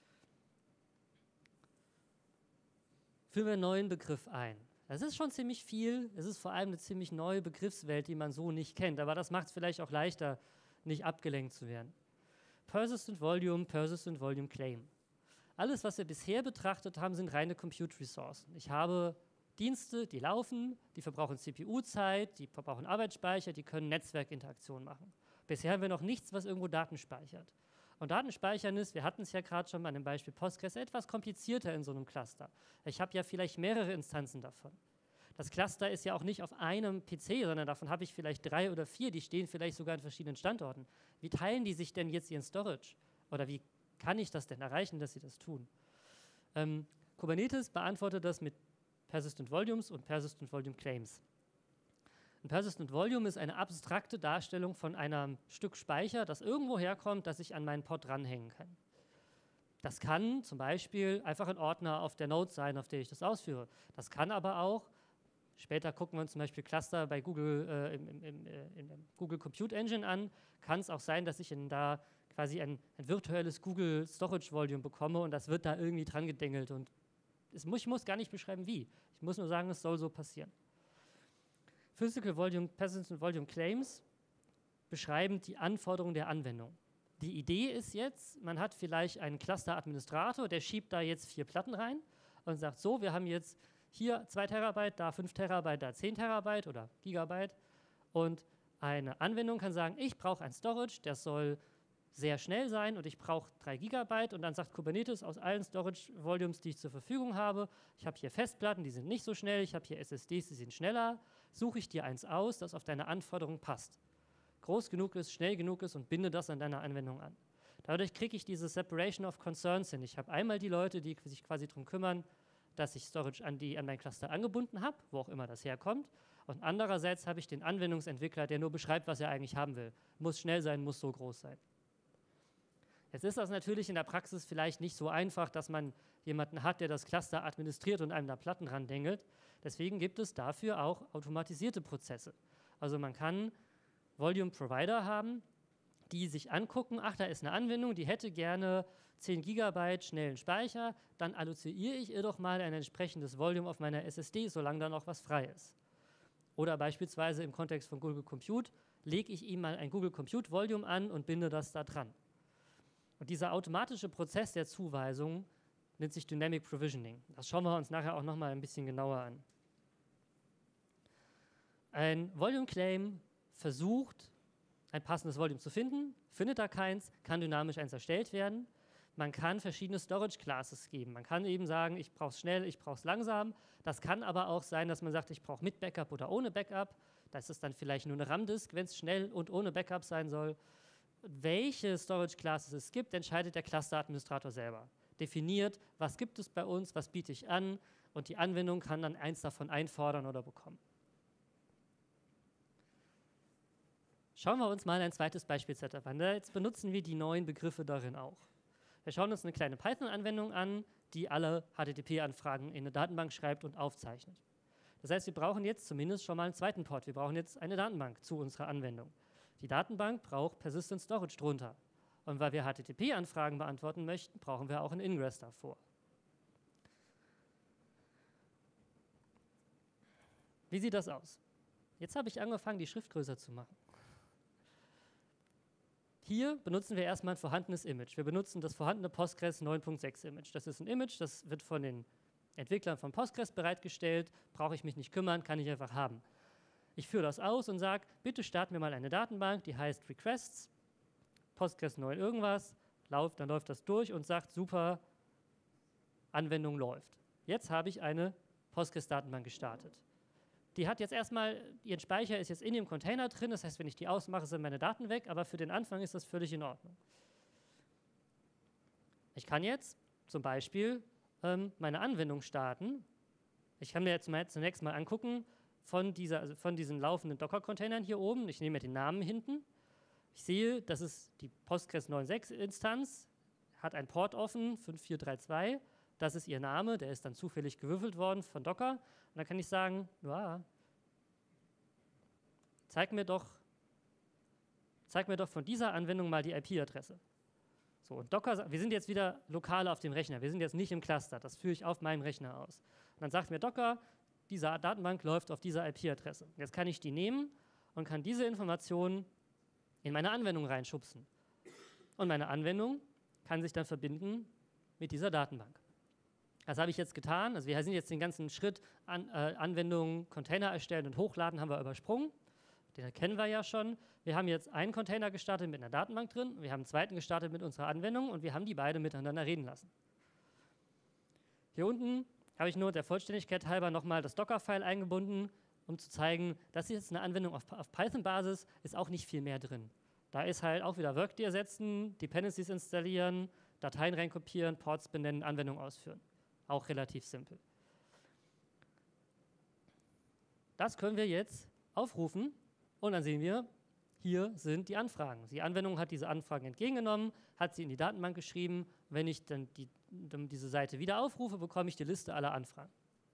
Führen wir einen neuen Begriff ein. Das ist schon ziemlich viel. Es ist vor allem eine ziemlich neue Begriffswelt, die man so nicht kennt. Aber das macht es vielleicht auch leichter, nicht abgelenkt zu werden. Persistent Volume Claim. Alles, was wir bisher betrachtet haben, sind reine Compute-Ressourcen. Ich habe Dienste, die laufen, die verbrauchen CPU-Zeit, die verbrauchen Arbeitsspeicher, die können Netzwerkinteraktion machen. Bisher haben wir noch nichts, was irgendwo Daten speichert. Und Datenspeichern ist, wir hatten es ja gerade schon bei dem Beispiel Postgres, etwas komplizierter in so einem Cluster. Ich habe ja vielleicht mehrere Instanzen davon. Das Cluster ist ja auch nicht auf einem PC, sondern davon habe ich vielleicht 3 oder 4, die stehen vielleicht sogar an verschiedenen Standorten. Wie teilen die sich denn jetzt ihren Storage? Oder wie kann ich das denn erreichen, dass sie das tun? Kubernetes beantwortet das mit Persistent Volumes und Persistent Volume Claims. Ein Persistent Volume ist eine abstrakte Darstellung von einem Stück Speicher, das irgendwo herkommt, das ich an meinen Pod dranhängen kann. Das kann zum Beispiel einfach ein Ordner auf der Node sein, auf der ich das ausführe. Das kann aber auch, später gucken wir uns zum Beispiel Cluster bei Google in der Google Compute Engine an, kann es auch sein, dass ich da quasi ein virtuelles Google Storage Volume bekomme und das wird da irgendwie dran gedengelt. Und ich muss gar nicht beschreiben, wie. Ich muss nur sagen, es soll so passieren. Physical Volume, Persistent Volume Claims beschreiben die Anforderungen der Anwendung. Die Idee ist jetzt, man hat vielleicht einen Cluster-Administrator, der schiebt da jetzt 4 Platten rein und sagt so, wir haben jetzt hier 2 Terabyte, da 5 Terabyte, da 10 Terabyte oder Gigabyte. Und eine Anwendung kann sagen, ich brauche ein Storage, das soll sehr schnell sein und ich brauche 3 Gigabyte. Und dann sagt Kubernetes aus allen Storage-Volumes, die ich zur Verfügung habe, ich habe hier Festplatten, die sind nicht so schnell, ich habe hier SSDs, die sind schneller, suche ich dir eins aus, das auf deine Anforderungen passt. Groß genug ist, schnell genug ist und binde das an deiner Anwendung an. Dadurch kriege ich diese Separation of Concerns hin. Ich habe einmal die Leute, die sich quasi darum kümmern, dass ich Storage an mein Cluster angebunden habe, wo auch immer das herkommt. Und andererseits habe ich den Anwendungsentwickler, der nur beschreibt, was er eigentlich haben will. Muss schnell sein, muss so groß sein. Jetzt ist das natürlich in der Praxis vielleicht nicht so einfach, dass man jemanden hat, der das Cluster administriert und einem da Platten randengelt. Deswegen gibt es dafür auch automatisierte Prozesse. Also man kann Volume Provider haben, die sich angucken, ach, da ist eine Anwendung, die hätte gerne 10 Gigabyte schnellen Speicher, dann alloziere ich ihr doch mal ein entsprechendes Volume auf meiner SSD, solange da noch was frei ist. Oder beispielsweise im Kontext von Google Compute lege ich ihm mal ein Google Compute Volume an und binde das da dran. Und dieser automatische Prozess der Zuweisung nennt sich Dynamic Provisioning. Das schauen wir uns nachher auch noch mal ein bisschen genauer an. Ein Volume Claim versucht, ein passendes Volume zu finden, findet da keins, kann dynamisch eins erstellt werden. Man kann verschiedene Storage Classes geben. Man kann eben sagen, ich brauche es schnell, ich brauche es langsam. Das kann aber auch sein, dass man sagt, ich brauche mit Backup oder ohne Backup. Das ist dann vielleicht nur eine RAM-Disk, wenn es schnell und ohne Backup sein soll. Welche Storage Classes es gibt, entscheidet der Cluster-Administrator selber. definiert, was gibt es bei uns, was biete ich an und die Anwendung kann dann eins davon einfordern oder bekommen. Schauen wir uns mal ein zweites Beispiel-Setup an. Jetzt benutzen wir die neuen Begriffe darin auch. Wir schauen uns eine kleine Python-Anwendung an, die alle HTTP-Anfragen in eine Datenbank schreibt und aufzeichnet. Das heißt, wir brauchen jetzt zumindest schon mal einen zweiten Port. Wir brauchen jetzt eine Datenbank zu unserer Anwendung. Die Datenbank braucht Persistent Storage drunter. Und weil wir HTTP-Anfragen beantworten möchten, brauchen wir auch einen Ingress davor. Wie sieht das aus? Jetzt habe ich angefangen, die Schrift größer zu machen. Hier benutzen wir erstmal ein vorhandenes Image. Wir benutzen das vorhandene Postgres 9.6 Image. Das ist ein Image, das wird von den Entwicklern von Postgres bereitgestellt. Brauche ich mich nicht kümmern, kann ich einfach haben. Ich führe das aus und sage, bitte starten wir mal eine Datenbank, die heißt Requests, Postgres 9 irgendwas, dann läuft das durch und sagt, super, Anwendung läuft. Jetzt habe ich eine Postgres-Datenbank gestartet. Die hat jetzt erstmal, ihren Speicher ist jetzt in dem Container drin, das heißt, wenn ich die ausmache, sind meine Daten weg, aber für den Anfang ist das völlig in Ordnung. Ich kann jetzt zum Beispiel meine Anwendung starten. Ich kann mir jetzt zunächst mal angucken von diesen laufenden Docker-Containern hier oben. Ich nehme mir den Namen hinten. Ich sehe, das ist die Postgres 9.6-Instanz, hat ein Port offen, 5432. Das ist ihr Name, der ist dann zufällig gewürfelt worden von Docker. Und dann kann ich sagen, ja, zeig mir doch von dieser Anwendung mal die IP-Adresse. So, und Docker, wir sind jetzt wieder lokal auf dem Rechner, wir sind jetzt nicht im Cluster, das führe ich auf meinem Rechner aus. Und dann sagt mir Docker, diese Datenbank läuft auf dieser IP-Adresse. Jetzt kann ich die nehmen und kann diese Informationen in meine Anwendung reinschubsen. Und meine Anwendung kann sich dann verbinden mit dieser Datenbank. Das habe ich jetzt getan. Also wir sind jetzt den ganzen Schritt Anwendungen, Container erstellen und hochladen, haben wir übersprungen. Den kennen wir ja schon. Wir haben jetzt einen Container gestartet mit einer Datenbank drin, wir haben einen zweiten gestartet mit unserer Anwendung und wir haben die beide miteinander reden lassen. Hier unten habe ich nur der Vollständigkeit halber nochmal das Docker-File eingebunden, um zu zeigen, das ist jetzt eine Anwendung auf Python-Basis, ist auch nicht viel mehr drin. Da ist halt auch wieder Workday ersetzen, Dependencies installieren, Dateien reinkopieren, Ports benennen, Anwendung ausführen. Auch relativ simpel. Das können wir jetzt aufrufen und dann sehen wir, hier sind die Anfragen. Die Anwendung hat diese Anfragen entgegengenommen, hat sie in die Datenbank geschrieben. Wenn ich dann diese Seite wieder aufrufe, bekomme ich die Liste aller Anfragen.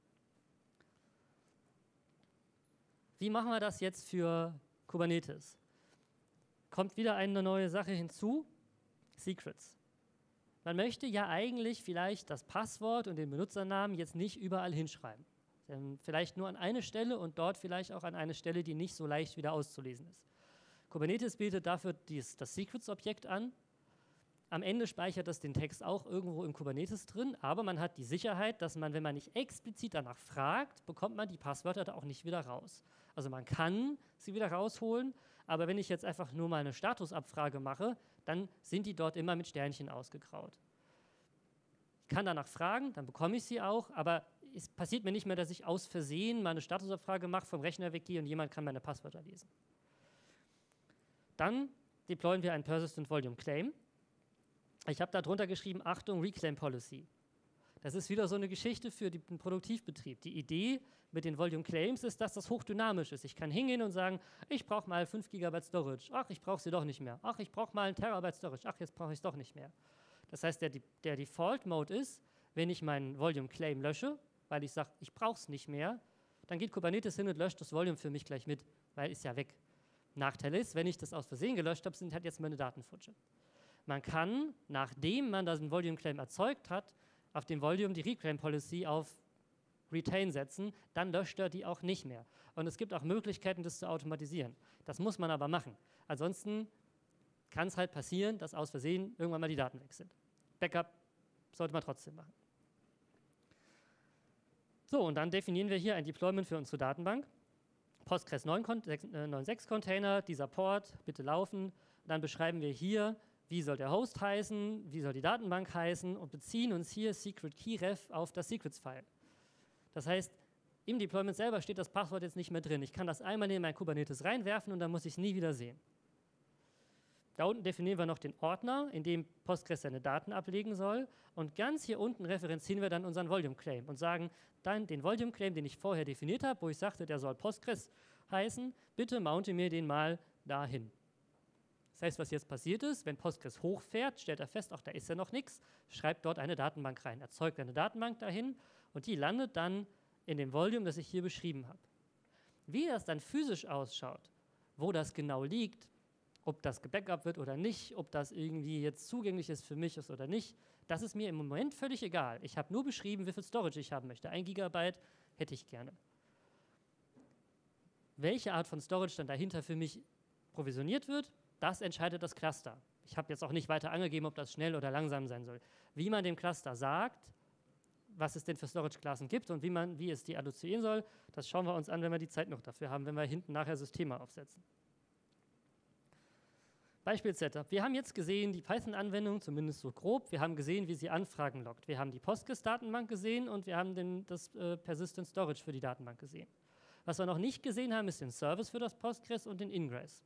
Wie machen wir das jetzt für Kubernetes? Kommt wieder eine neue Sache hinzu, Secrets. Man möchte ja eigentlich vielleicht das Passwort und den Benutzernamen jetzt nicht überall hinschreiben. Vielleicht nur an eine Stelle und dort vielleicht auch an eine Stelle, die nicht so leicht wieder auszulesen ist. Kubernetes bietet dafür das Secrets-Objekt an. Am Ende speichert das den Text auch irgendwo im Kubernetes drin, aber man hat die Sicherheit, dass man, wenn man nicht explizit danach fragt, bekommt man die Passwörter da auch nicht wieder raus. Also man kann sie wieder rausholen, aber wenn ich jetzt einfach nur mal eine Statusabfrage mache, dann sind die dort immer mit Sternchen ausgegraut. Ich kann danach fragen, dann bekomme ich sie auch, aber es passiert mir nicht mehr, dass ich aus Versehen mal eine Statusabfrage mache, vom Rechner weggehe und jemand kann meine Passwörter lesen. Dann deployen wir einen Persistent Volume Claim. Ich habe da drunter geschrieben, Achtung, Reclaim Policy. Das ist wieder so eine Geschichte für den Produktivbetrieb. Die Idee mit den Volume Claims ist, dass das hochdynamisch ist. Ich kann hingehen und sagen, ich brauche mal 5 GB Storage. Ach, ich brauche sie doch nicht mehr. Ach, ich brauche mal 1 Terabyte Storage. Ach, jetzt brauche ich es doch nicht mehr. Das heißt, der Default-Mode ist, wenn ich meinen Volume Claim lösche, weil ich sage, ich brauche es nicht mehr, dann geht Kubernetes hin und löscht das Volume für mich gleich mit, weil ist ja weg. Nachteil ist, wenn ich das aus Versehen gelöscht habe, sind halt jetzt meine Daten futsch. Man kann, nachdem man das Volume Claim erzeugt hat, auf dem Volume die Reclaim Policy auf Retain setzen, dann löscht er die auch nicht mehr. Und es gibt auch Möglichkeiten, das zu automatisieren. Das muss man aber machen. Ansonsten kann es halt passieren, dass aus Versehen irgendwann mal die Daten weg sind. Backup sollte man trotzdem machen. So, und dann definieren wir hier ein Deployment für unsere Datenbank. Postgres 9.6 Container, dieser Port, bitte laufen. Dann beschreiben wir hier, wie soll der Host heißen, wie soll die Datenbank heißen und beziehen uns hier Secret Key Ref auf das Secrets-File. Das heißt, im Deployment selber steht das Passwort jetzt nicht mehr drin. Ich kann das einmal in mein Kubernetes reinwerfen und dann muss ich es nie wieder sehen. Da unten definieren wir noch den Ordner, in dem Postgres seine Daten ablegen soll. Und ganz hier unten referenzieren wir dann unseren Volume Claim und sagen dann den Volume Claim, den ich vorher definiert habe, wo ich sagte, der soll Postgres heißen, bitte mounte mir den mal dahin. Das heißt, was jetzt passiert ist, wenn Postgres hochfährt, stellt er fest, ach, da ist ja noch nichts, schreibt dort eine Datenbank rein, erzeugt eine Datenbank dahin und die landet dann in dem Volume, das ich hier beschrieben habe. Wie das dann physisch ausschaut, wo das genau liegt, ob das gebackupt wird oder nicht, ob das irgendwie jetzt zugänglich ist für mich ist oder nicht, das ist mir im Moment völlig egal. Ich habe nur beschrieben, wie viel Storage ich haben möchte. 1 Gigabyte hätte ich gerne. Welche Art von Storage dann dahinter für mich provisioniert wird, das entscheidet das Cluster. Ich habe jetzt auch nicht weiter angegeben, ob das schnell oder langsam sein soll. Wie man dem Cluster sagt, was es denn für Storage-Klassen gibt und wie es die allozieren soll, das schauen wir uns an, wenn wir die Zeit noch dafür haben, wenn wir hinten nachher Systeme aufsetzen. Beispiel-Setup. Wir haben jetzt gesehen, die Python-Anwendung, zumindest so grob, wir haben gesehen, wie sie Anfragen loggt. Wir haben die Postgres-Datenbank gesehen und wir haben das Persistent Storage für die Datenbank gesehen. Was wir noch nicht gesehen haben, ist den Service für das Postgres und den Ingress.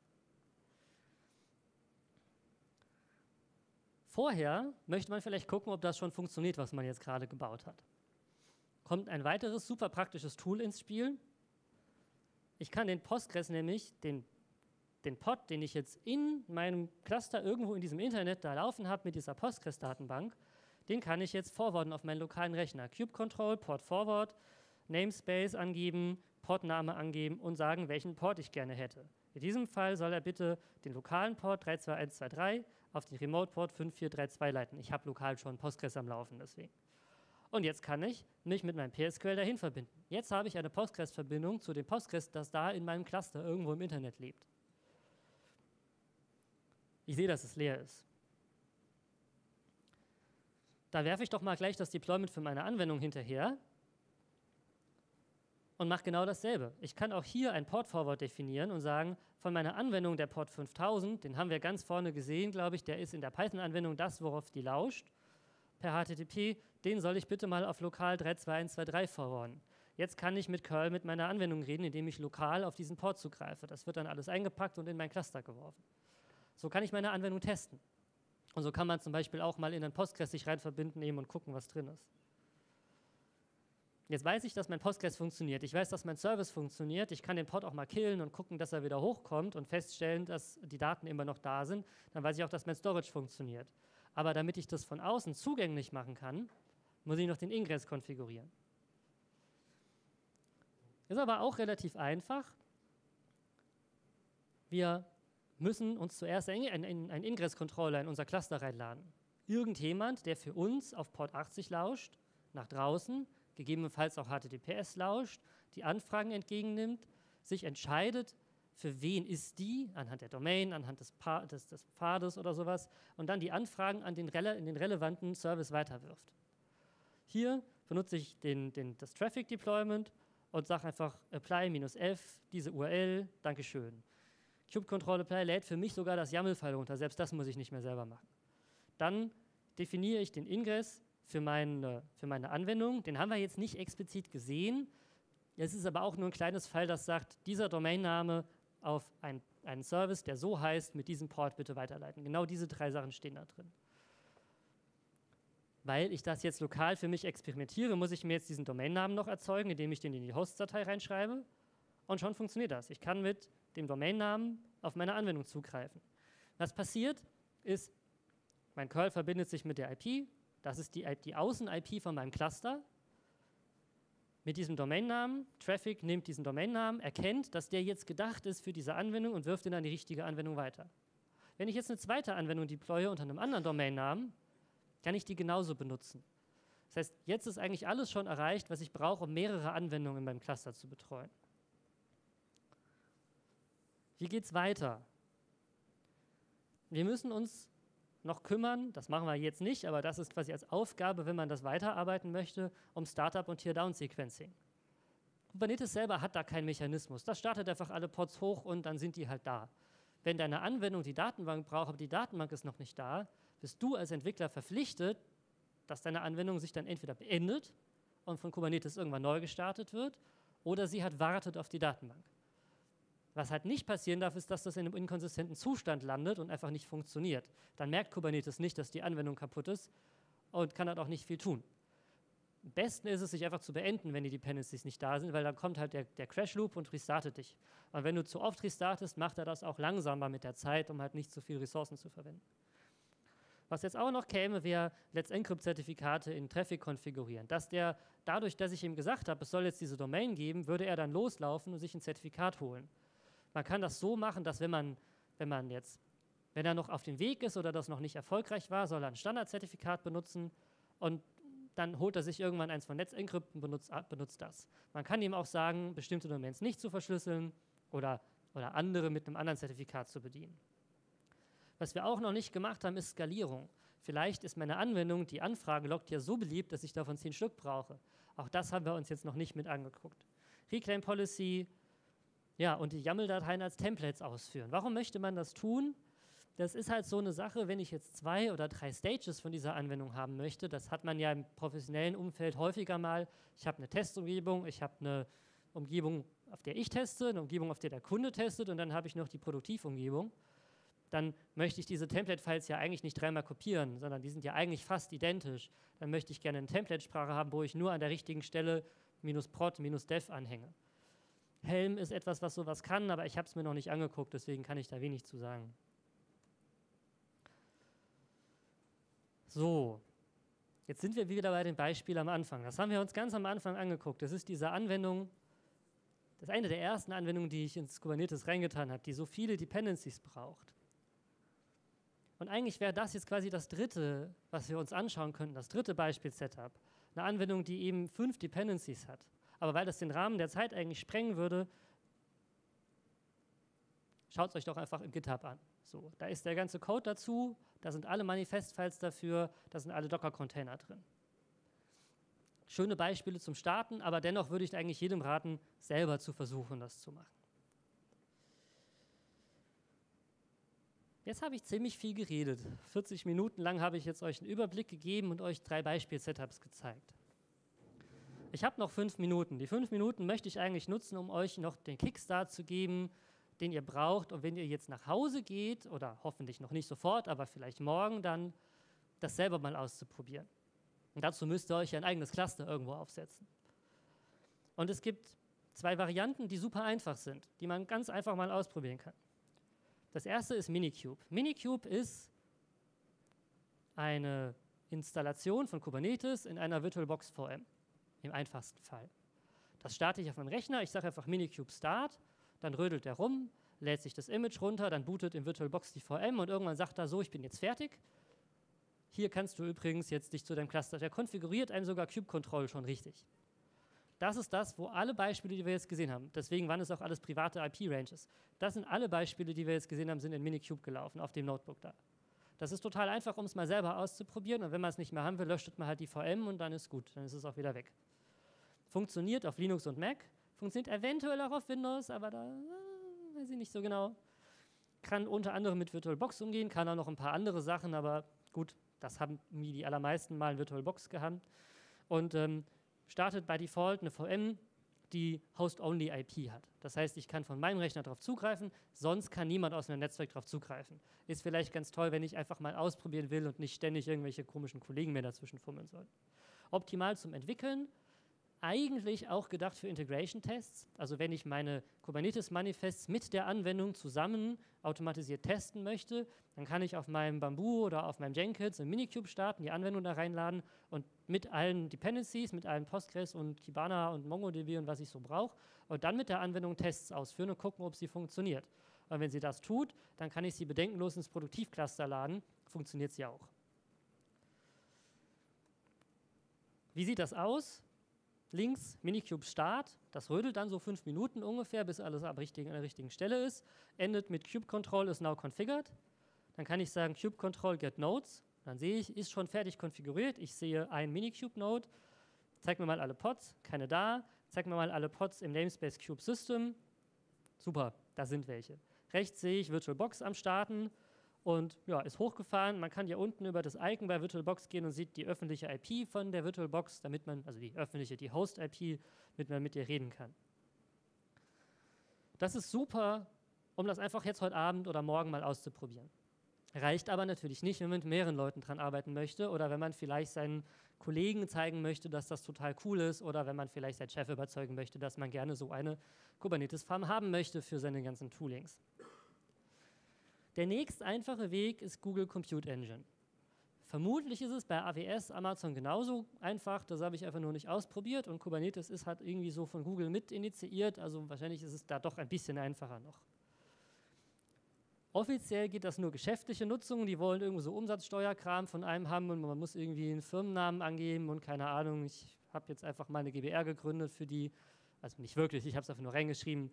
Vorher möchte man vielleicht gucken, ob das schon funktioniert, was man jetzt gerade gebaut hat. Kommt ein weiteres super praktisches Tool ins Spiel. Ich kann den Postgres nämlich, den Pod, den ich jetzt in meinem Cluster irgendwo in diesem Internet da laufen habe mit dieser Postgres-Datenbank, den kann ich jetzt forwarden auf meinen lokalen Rechner. Kube-Control, Port Forward, Namespace angeben, Portname angeben und sagen, welchen Port ich gerne hätte. In diesem Fall soll er bitte den lokalen Port 32123 auf den Remote-Port 5432 leiten. Ich habe lokal schon Postgres am Laufen, deswegen. Und jetzt kann ich mich mit meinem PSQL dahin verbinden. Jetzt habe ich eine Postgres-Verbindung zu dem Postgres, das da in meinem Cluster irgendwo im Internet lebt. Ich sehe, dass es leer ist. Da werfe ich doch mal gleich das Deployment für meine Anwendung hinterher und mache genau dasselbe. Ich kann auch hier ein Port-Forward definieren und sagen, von meiner Anwendung der Port 5000, den haben wir ganz vorne gesehen, glaube ich, der ist in der Python-Anwendung das, worauf die lauscht, per HTTP, den soll ich bitte mal auf lokal 32123 forwarden. Jetzt kann ich mit curl mit meiner Anwendung reden, indem ich lokal auf diesen Port zugreife. Das wird dann alles eingepackt und in mein Cluster geworfen. So kann ich meine Anwendung testen. Und so kann man zum Beispiel auch mal in ein Postgres sich rein verbinden und gucken, was drin ist. Jetzt weiß ich, dass mein Postgres funktioniert. Ich weiß, dass mein Service funktioniert. Ich kann den Pod auch mal killen und gucken, dass er wieder hochkommt und feststellen, dass die Daten immer noch da sind. Dann weiß ich auch, dass mein Storage funktioniert. Aber damit ich das von außen zugänglich machen kann, muss ich noch den Ingress konfigurieren. Ist aber auch relativ einfach. Wir müssen uns zuerst einen Ingress-Controller in unser Cluster reinladen. Irgendjemand, der für uns auf Port 80 lauscht, nach draußen, gegebenenfalls auch HTTPS lauscht, die Anfragen entgegennimmt, sich entscheidet, für wen ist die, anhand der Domain, anhand des Pfades oder sowas, und dann die Anfragen in den relevanten Service weiterwirft. Hier benutze ich das Traffic Deployment und sage einfach apply-f, diese URL, Dankeschön. Kube-Control Apply lädt für mich sogar das YAML-File runter, selbst das muss ich nicht mehr selber machen. Dann definiere ich den Ingress für meine Anwendung. Den haben wir jetzt nicht explizit gesehen. Es ist aber auch nur ein kleines File, das sagt, dieser Domainname auf einen Service, der so heißt, mit diesem Port bitte weiterleiten. Genau diese 3 Sachen stehen da drin. Weil ich das jetzt lokal für mich experimentiere, muss ich mir jetzt diesen Domainnamen noch erzeugen, indem ich den in die Host-Datei reinschreibe. Und schon funktioniert das. Ich kann mit dem Domainnamen auf meine Anwendung zugreifen. Was passiert, ist, mein Curl verbindet sich mit der IP. Das ist die Außen-IP von meinem Cluster. Mit diesem Domainnamen, Traffic nimmt diesen Domainnamen, erkennt, dass der jetzt gedacht ist für diese Anwendung und wirft ihn an die richtige Anwendung weiter. Wenn ich jetzt eine zweite Anwendung deploye unter einem anderen Domainnamen, kann ich die genauso benutzen. Das heißt, jetzt ist eigentlich alles schon erreicht, was ich brauche, um mehrere Anwendungen in meinem Cluster zu betreuen. Wie geht es weiter? Wir müssen uns noch kümmern, das machen wir jetzt nicht, aber das ist quasi als Aufgabe, wenn man das weiterarbeiten möchte, um Startup und Teardown-Sequencing. Kubernetes selber hat da keinen Mechanismus. Das startet einfach alle Pods hoch und dann sind die halt da. Wenn deine Anwendung die Datenbank braucht, aber die Datenbank ist noch nicht da, bist du als Entwickler verpflichtet, dass deine Anwendung sich dann entweder beendet und von Kubernetes irgendwann neu gestartet wird oder sie halt wartet auf die Datenbank. Was halt nicht passieren darf, ist, dass das in einem inkonsistenten Zustand landet und einfach nicht funktioniert. Dann merkt Kubernetes nicht, dass die Anwendung kaputt ist und kann halt auch nicht viel tun. Am besten ist es, sich einfach zu beenden, wenn die Dependencies nicht da sind, weil dann kommt halt der Crash-Loop und restartet dich. Und wenn du zu oft restartest, macht er das auch langsamer mit der Zeit, um halt nicht zu viel Ressourcen zu verwenden. Was jetzt auch noch käme, wäre Let's Encrypt-Zertifikate in Traffic konfigurieren. Dadurch, dass ich ihm gesagt habe, es soll jetzt diese Domain geben, würde er dann loslaufen und sich ein Zertifikat holen. Man kann das so machen, dass wenn er noch auf dem Weg ist oder das noch nicht erfolgreich war, soll er ein Standardzertifikat benutzen und dann holt er sich irgendwann eins von Let's Encrypt und benutzt das. Man kann ihm auch sagen, bestimmte Domains nicht zu verschlüsseln oder andere mit einem anderen Zertifikat zu bedienen. Was wir auch noch nicht gemacht haben, ist Skalierung. Vielleicht ist meine Anwendung, die Anfrage-Log, ja so beliebt, dass ich davon 10 Stück brauche. Auch das haben wir uns jetzt noch nicht mit angeguckt. Reclaim Policy, ja, und die YAML-Dateien als Templates ausführen. Warum möchte man das tun? Das ist halt so eine Sache, wenn ich jetzt 2 oder 3 Stages von dieser Anwendung haben möchte, das hat man ja im professionellen Umfeld häufiger mal. Ich habe eine Testumgebung, ich habe eine Umgebung, auf der ich teste, eine Umgebung, auf der der Kunde testet und dann habe ich noch die Produktivumgebung. Dann möchte ich diese Template-Files ja eigentlich nicht 3-mal kopieren, sondern die sind ja eigentlich fast identisch. Dann möchte ich gerne eine Template-Sprache haben, wo ich nur an der richtigen Stelle -prod, -dev anhänge. Helm ist etwas, was sowas kann, aber ich habe es mir noch nicht angeguckt, deswegen kann ich da wenig zu sagen. So, jetzt sind wir wieder bei dem Beispiel am Anfang. Das haben wir uns ganz am Anfang angeguckt. Das ist diese Anwendung, das ist eine der ersten Anwendungen, die ich ins Kubernetes reingetan habe, die so viele Dependencies braucht. Und eigentlich wäre das jetzt quasi das dritte, was wir uns anschauen könnten, das dritte Beispiel-Setup. Eine Anwendung, die eben 5 Dependencies hat. Aber weil das den Rahmen der Zeit eigentlich sprengen würde, schaut es euch doch einfach im GitHub an. So, da ist der ganze Code dazu, da sind alle Manifest-Files dafür, da sind alle Docker-Container drin. Schöne Beispiele zum Starten, aber dennoch würde ich eigentlich jedem raten, selber zu versuchen, das zu machen. Jetzt habe ich ziemlich viel geredet. 40 Minuten lang habe ich jetzt euch einen Überblick gegeben und euch 3 Beispiel-Setups gezeigt. Ich habe noch 5 Minuten. Die 5 Minuten möchte ich eigentlich nutzen, um euch noch den Kickstart zu geben, den ihr braucht. Und wenn ihr jetzt nach Hause geht, oder hoffentlich noch nicht sofort, aber vielleicht morgen, dann das selber mal auszuprobieren. Und dazu müsst ihr euch ein eigenes Cluster irgendwo aufsetzen. Und es gibt 2 Varianten, die super einfach sind, die man ganz einfach mal ausprobieren kann. Das erste ist Minikube. Minikube ist eine Installation von Kubernetes in einer VirtualBox VM, im einfachsten Fall. Das starte ich auf meinem Rechner, ich sage einfach Minikube Start, dann rödelt er rum, lädt sich das Image runter, dann bootet in VirtualBox die VM und irgendwann sagt er so, ich bin jetzt fertig. Hier kannst du übrigens jetzt dich zu deinem Cluster, der konfiguriert einem sogar Kube-Control schon richtig. Das ist das, wo alle Beispiele, die wir jetzt gesehen haben, deswegen waren es auch alles private IP-Ranges, das sind alle Beispiele, die wir jetzt gesehen haben, sind in Minikube gelaufen, auf dem Notebook da. Das ist total einfach, um es mal selber auszuprobieren und wenn man es nicht mehr haben will, löscht man halt die VM und dann ist gut, dann ist es auch wieder weg. Funktioniert auf Linux und Mac, funktioniert eventuell auch auf Windows, aber da weiß ich nicht so genau. Kann unter anderem mit VirtualBox umgehen, kann auch noch ein paar andere Sachen, aber gut, das haben die allermeisten mal in VirtualBox gehabt. Und startet bei Default eine VM, die Host-Only-IP hat. Das heißt, ich kann von meinem Rechner darauf zugreifen, sonst kann niemand aus meinem Netzwerk darauf zugreifen. Ist vielleicht ganz toll, wenn ich einfach mal ausprobieren will und nicht ständig irgendwelche komischen Kollegen mir dazwischen fummeln soll. Optimal zum Entwickeln, eigentlich auch gedacht für Integration-Tests. Also wenn ich meine Kubernetes-Manifests mit der Anwendung zusammen automatisiert testen möchte, dann kann ich auf meinem Bamboo oder auf meinem Jenkins ein Minikube starten, die Anwendung da reinladen und mit allen Dependencies, mit allen Postgres und Kibana und MongoDB und was ich so brauche und dann mit der Anwendung Tests ausführen und gucken, ob sie funktioniert. Und wenn sie das tut, dann kann ich sie bedenkenlos ins Produktivcluster laden, funktioniert sie auch. Wie sieht das aus? Links Minikube Start, das rödelt dann so 5 Minuten ungefähr, bis alles an der richtigen Stelle ist. Endet mit Kube-Control is now configured. Dann kann ich sagen Kube-Control get nodes. Dann sehe ich, ist schon fertig konfiguriert. Ich sehe ein Minikube-Node. Zeig mir mal alle Pods, keine da. Zeig mir mal alle Pods im Namespace Kube System. Super, da sind welche. Rechts sehe ich VirtualBox am Starten. Und ja, ist hochgefahren. Man kann hier unten über das Icon bei VirtualBox gehen und sieht die öffentliche IP von der VirtualBox, damit man, also die öffentliche, die Host-IP, damit man mit ihr reden kann. Das ist super, um das einfach jetzt heute Abend oder morgen mal auszuprobieren. Reicht aber natürlich nicht, wenn man mit mehreren Leuten dran arbeiten möchte oder wenn man vielleicht seinen Kollegen zeigen möchte, dass das total cool ist oder wenn man vielleicht seinen Chef überzeugen möchte, dass man gerne so eine Kubernetes-Farm haben möchte für seine ganzen Toolings. Der nächst einfache Weg ist Google Compute Engine. Vermutlich ist es bei AWS, Amazon genauso einfach, das habe ich einfach nur nicht ausprobiert und Kubernetes ist halt irgendwie so von Google mit initiiert, also wahrscheinlich ist es da doch ein bisschen einfacher noch. Offiziell geht das nur geschäftliche Nutzung, die wollen irgendwo so Umsatzsteuerkram von einem haben und man muss irgendwie einen Firmennamen angeben und keine Ahnung, ich habe jetzt einfach mal eine GbR gegründet für die, also nicht wirklich, ich habe es einfach nur reingeschrieben.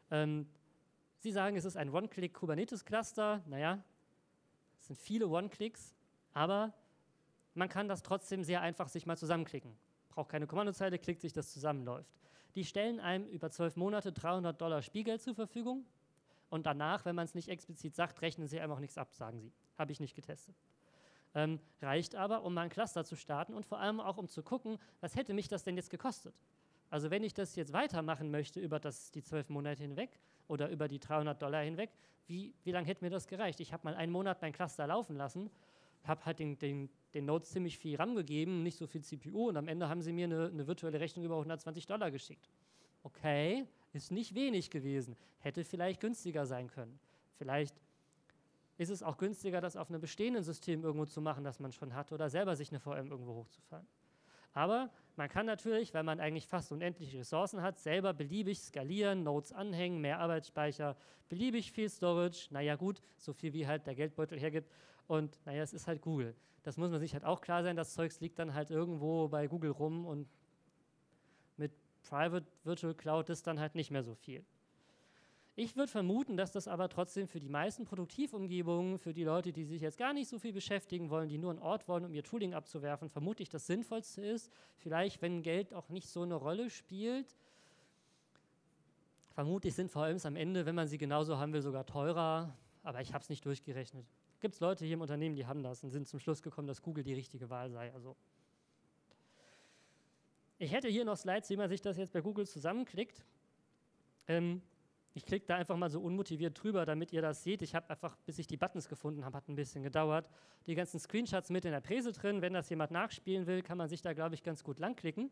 Sie sagen, es ist ein One-Click-Kubernetes-Cluster, naja, es sind viele One-Clicks, aber man kann das trotzdem sehr einfach sich mal zusammenklicken. Braucht keine Kommandozeile, klickt sich das zusammen, läuft. Die stellen einem über 12 Monate $300 Spielgeld zur Verfügung. Und danach, wenn man es nicht explizit sagt, rechnen sie einem auch nichts ab, sagen sie. Habe ich nicht getestet. Reicht aber, um mal ein Cluster zu starten und vor allem auch, um zu gucken, was hätte mich das denn jetzt gekostet? Also wenn ich das jetzt weitermachen möchte über die 12 Monate hinweg oder über die $300 hinweg, wie lange hätte mir das gereicht? Ich habe mal einen Monat mein Cluster laufen lassen, habe halt den Nodes ziemlich viel RAM gegeben, nicht so viel CPU und am Ende haben sie mir eine virtuelle Rechnung über $120 geschickt. Okay, ist nicht wenig gewesen, hätte vielleicht günstiger sein können. Vielleicht ist es auch günstiger, das auf einem bestehenden System irgendwo zu machen, das man schon hat, oder selber sich eine VM irgendwo hochzufahren. Aber man kann natürlich, weil man eigentlich fast unendliche Ressourcen hat, selber beliebig skalieren, Nodes anhängen, mehr Arbeitsspeicher, beliebig viel Storage, naja gut, so viel wie halt der Geldbeutel hergibt. Und naja, es ist halt Google. Das muss man sich halt auch klar sein, das Zeugs liegt dann halt irgendwo bei Google rum und mit Private Virtual Cloud ist dann halt nicht mehr so viel. Ich würde vermuten, dass das aber trotzdem für die meisten Produktivumgebungen, für die Leute, die sich jetzt gar nicht so viel beschäftigen wollen, die nur einen Ort wollen, um ihr Tooling abzuwerfen, vermutlich das Sinnvollste ist. Vielleicht, wenn Geld auch nicht so eine Rolle spielt. Vermutlich sind VMs am Ende, wenn man sie genauso haben will, sogar teurer. Aber ich habe es nicht durchgerechnet. Gibt es Leute hier im Unternehmen, die haben das und sind zum Schluss gekommen, dass Google die richtige Wahl sei. Also ich hätte hier noch Slides, wie man sich das jetzt bei Google zusammenklickt. Ich klicke da einfach mal so unmotiviert drüber, damit ihr das seht. Ich habe einfach, bis ich die Buttons gefunden habe, hat ein bisschen gedauert, die ganzen Screenshots mit in der Präse drin. Wenn das jemand nachspielen will, kann man sich da, glaube ich, ganz gut langklicken.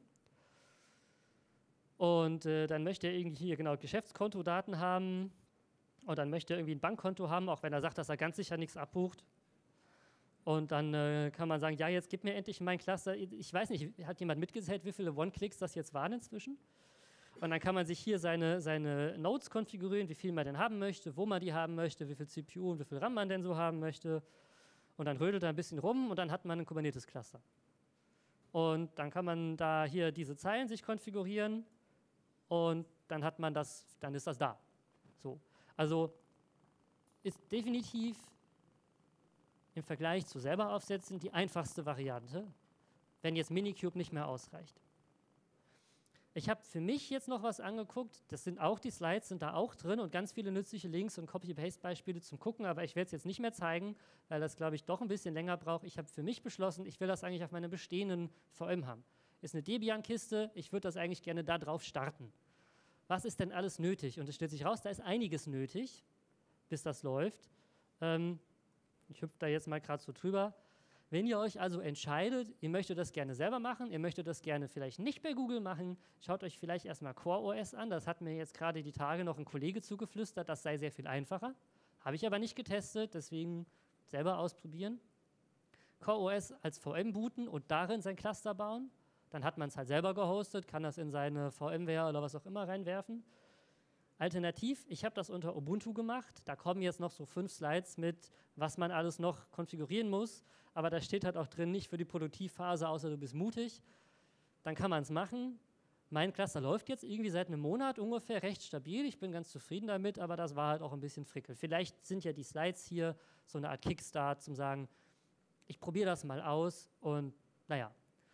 Und dann möchte er irgendwie hier genau Geschäftskontodaten haben und dann möchte er irgendwie ein Bankkonto haben, auch wenn er sagt, dass er ganz sicher nichts abbucht. Und dann kann man sagen, ja, jetzt gib mir endlich mein Cluster. Ich weiß nicht, hat jemand mitgezählt, wie viele One-Clicks das jetzt waren inzwischen? Und dann kann man sich hier seine Nodes konfigurieren, wie viel man denn haben möchte, wo man die haben möchte, wie viel CPU und wie viel RAM man denn so haben möchte. Und dann rödelt er ein bisschen rum und dann hat man ein Kubernetes-Cluster. Und dann kann man da hier diese Zeilen sich konfigurieren und dann hat man das, dann ist das da. So. Also ist definitiv im Vergleich zu selber aufsetzen die einfachste Variante, wenn jetzt Minikube nicht mehr ausreicht. Ich habe für mich jetzt noch was angeguckt, das sind auch die Slides, sind da auch drin und ganz viele nützliche Links und Copy-Paste-Beispiele zum Gucken, aber ich werde es jetzt nicht mehr zeigen, weil das, glaube ich, doch ein bisschen länger braucht. Ich habe für mich beschlossen, ich will das eigentlich auf meiner bestehenden VM haben. Ist eine Debian-Kiste, ich würde das eigentlich gerne da drauf starten. Was ist denn alles nötig? Und es stellt sich raus, da ist einiges nötig, bis das läuft. Ich hüpfe da jetzt mal gerade so drüber. Wenn ihr euch also entscheidet, ihr möchtet das gerne selber machen, ihr möchtet das gerne vielleicht nicht bei Google machen, schaut euch vielleicht erstmal CoreOS an. Das hat mir jetzt gerade die Tage noch ein Kollege zugeflüstert, das sei sehr viel einfacher. Habe ich aber nicht getestet, deswegen selber ausprobieren. CoreOS als VM booten und darin sein Cluster bauen. Dann hat man es halt selber gehostet, kann das in seine VMware oder was auch immer reinwerfen. Alternativ, ich habe das unter Ubuntu gemacht. Da kommen jetzt noch so 5 Slides mit, was man alles noch konfigurieren muss. Aber da steht halt auch drin, nicht für die Produktivphase, außer du bist mutig. Dann kann man es machen. Mein Cluster läuft jetzt irgendwie seit einem Monat ungefähr recht stabil. Ich bin ganz zufrieden damit, aber das war halt auch ein bisschen frickel. Vielleicht sind ja die Slides hier so eine Art Kickstart zum sagen, ich probiere das mal aus und naja.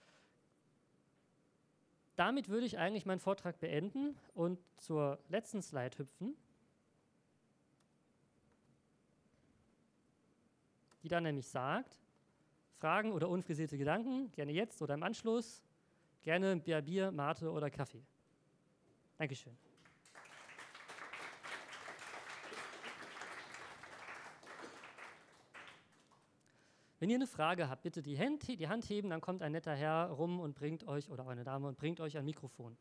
Damit würde ich eigentlich meinen Vortrag beenden und zur letzten Slide hüpfen, die dann nämlich sagt, Fragen oder unfrisierte Gedanken, gerne jetzt oder im Anschluss, gerne Bier, Mate oder Kaffee. Dankeschön. Wenn ihr eine Frage habt, bitte die Hand heben, dann kommt ein netter Herr rum und bringt euch, oder eine Dame, und bringt euch ein Mikrofon.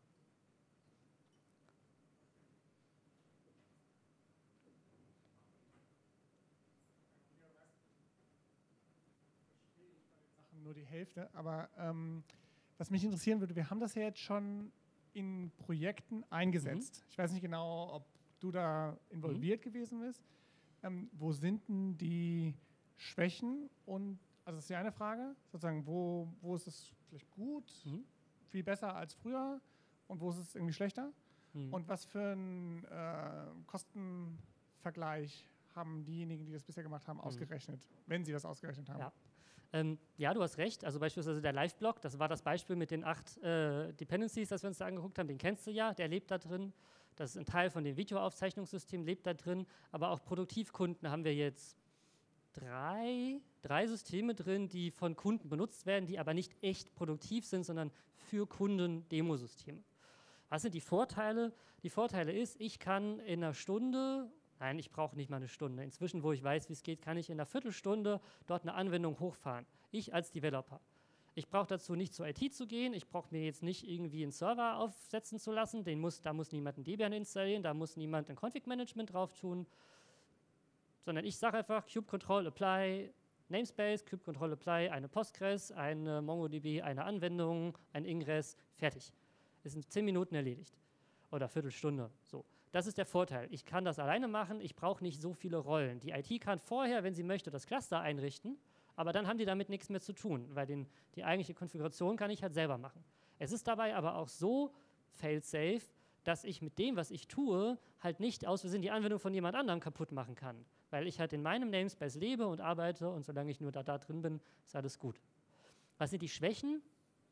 Nur die Hälfte, aber was mich interessieren würde, wir haben das ja jetzt schon in Projekten eingesetzt. Ich weiß nicht genau, ob du da involviert gewesen bist. Wo sind denn die Schwächen? Und, also das ist ja eine Frage, sozusagen, wo ist es vielleicht gut, viel besser als früher und wo ist es irgendwie schlechter? Und was für einen Kostenvergleich haben diejenigen, die das bisher gemacht haben, ausgerechnet, wenn sie das ausgerechnet haben?
Ja. Ja, du hast recht. Also beispielsweise der Live-Blog, das war das Beispiel mit den 8 Dependencies, das wir uns da angeguckt haben, den kennst du ja, der lebt da drin. Das ist ein Teil von dem Videoaufzeichnungssystem, lebt da drin. Aber auch Produktivkunden haben wir jetzt drei Systeme drin, die von Kunden benutzt werden, die aber nicht echt produktiv sind, sondern für Kunden Demosysteme. Was sind die Vorteile? Die Vorteile ist, ich kann in einer Stunde, nein, ich brauche nicht mal eine Stunde. Inzwischen, wo ich weiß, wie es geht, kann ich in einer Viertelstunde dort eine Anwendung hochfahren. Ich als Developer. Ich brauche dazu nicht zur IT zu gehen. Ich brauche mir jetzt nicht irgendwie einen Server aufsetzen zu lassen. Da muss niemand ein Debian installieren. Da muss niemand ein Config-Management drauf tun. Sondern ich sage einfach kube-control-apply Namespace, kube-control-apply eine Postgres, eine MongoDB, eine Anwendung, ein Ingress, fertig. Ist in 10 Minuten erledigt. Oder Viertelstunde, so. Das ist der Vorteil. Ich kann das alleine machen, ich brauche nicht so viele Rollen. Die IT kann vorher, wenn sie möchte, das Cluster einrichten, aber dann haben die damit nichts mehr zu tun, weil die eigentliche Konfiguration kann ich halt selber machen. Es ist dabei aber auch so fail-safe, dass ich mit dem, was ich tue, halt nicht aus Versehen die Anwendung von jemand anderem kaputt machen kann, weil ich halt in meinem Namespace lebe und arbeite und solange ich nur da drin bin, ist alles gut. Was sind die Schwächen?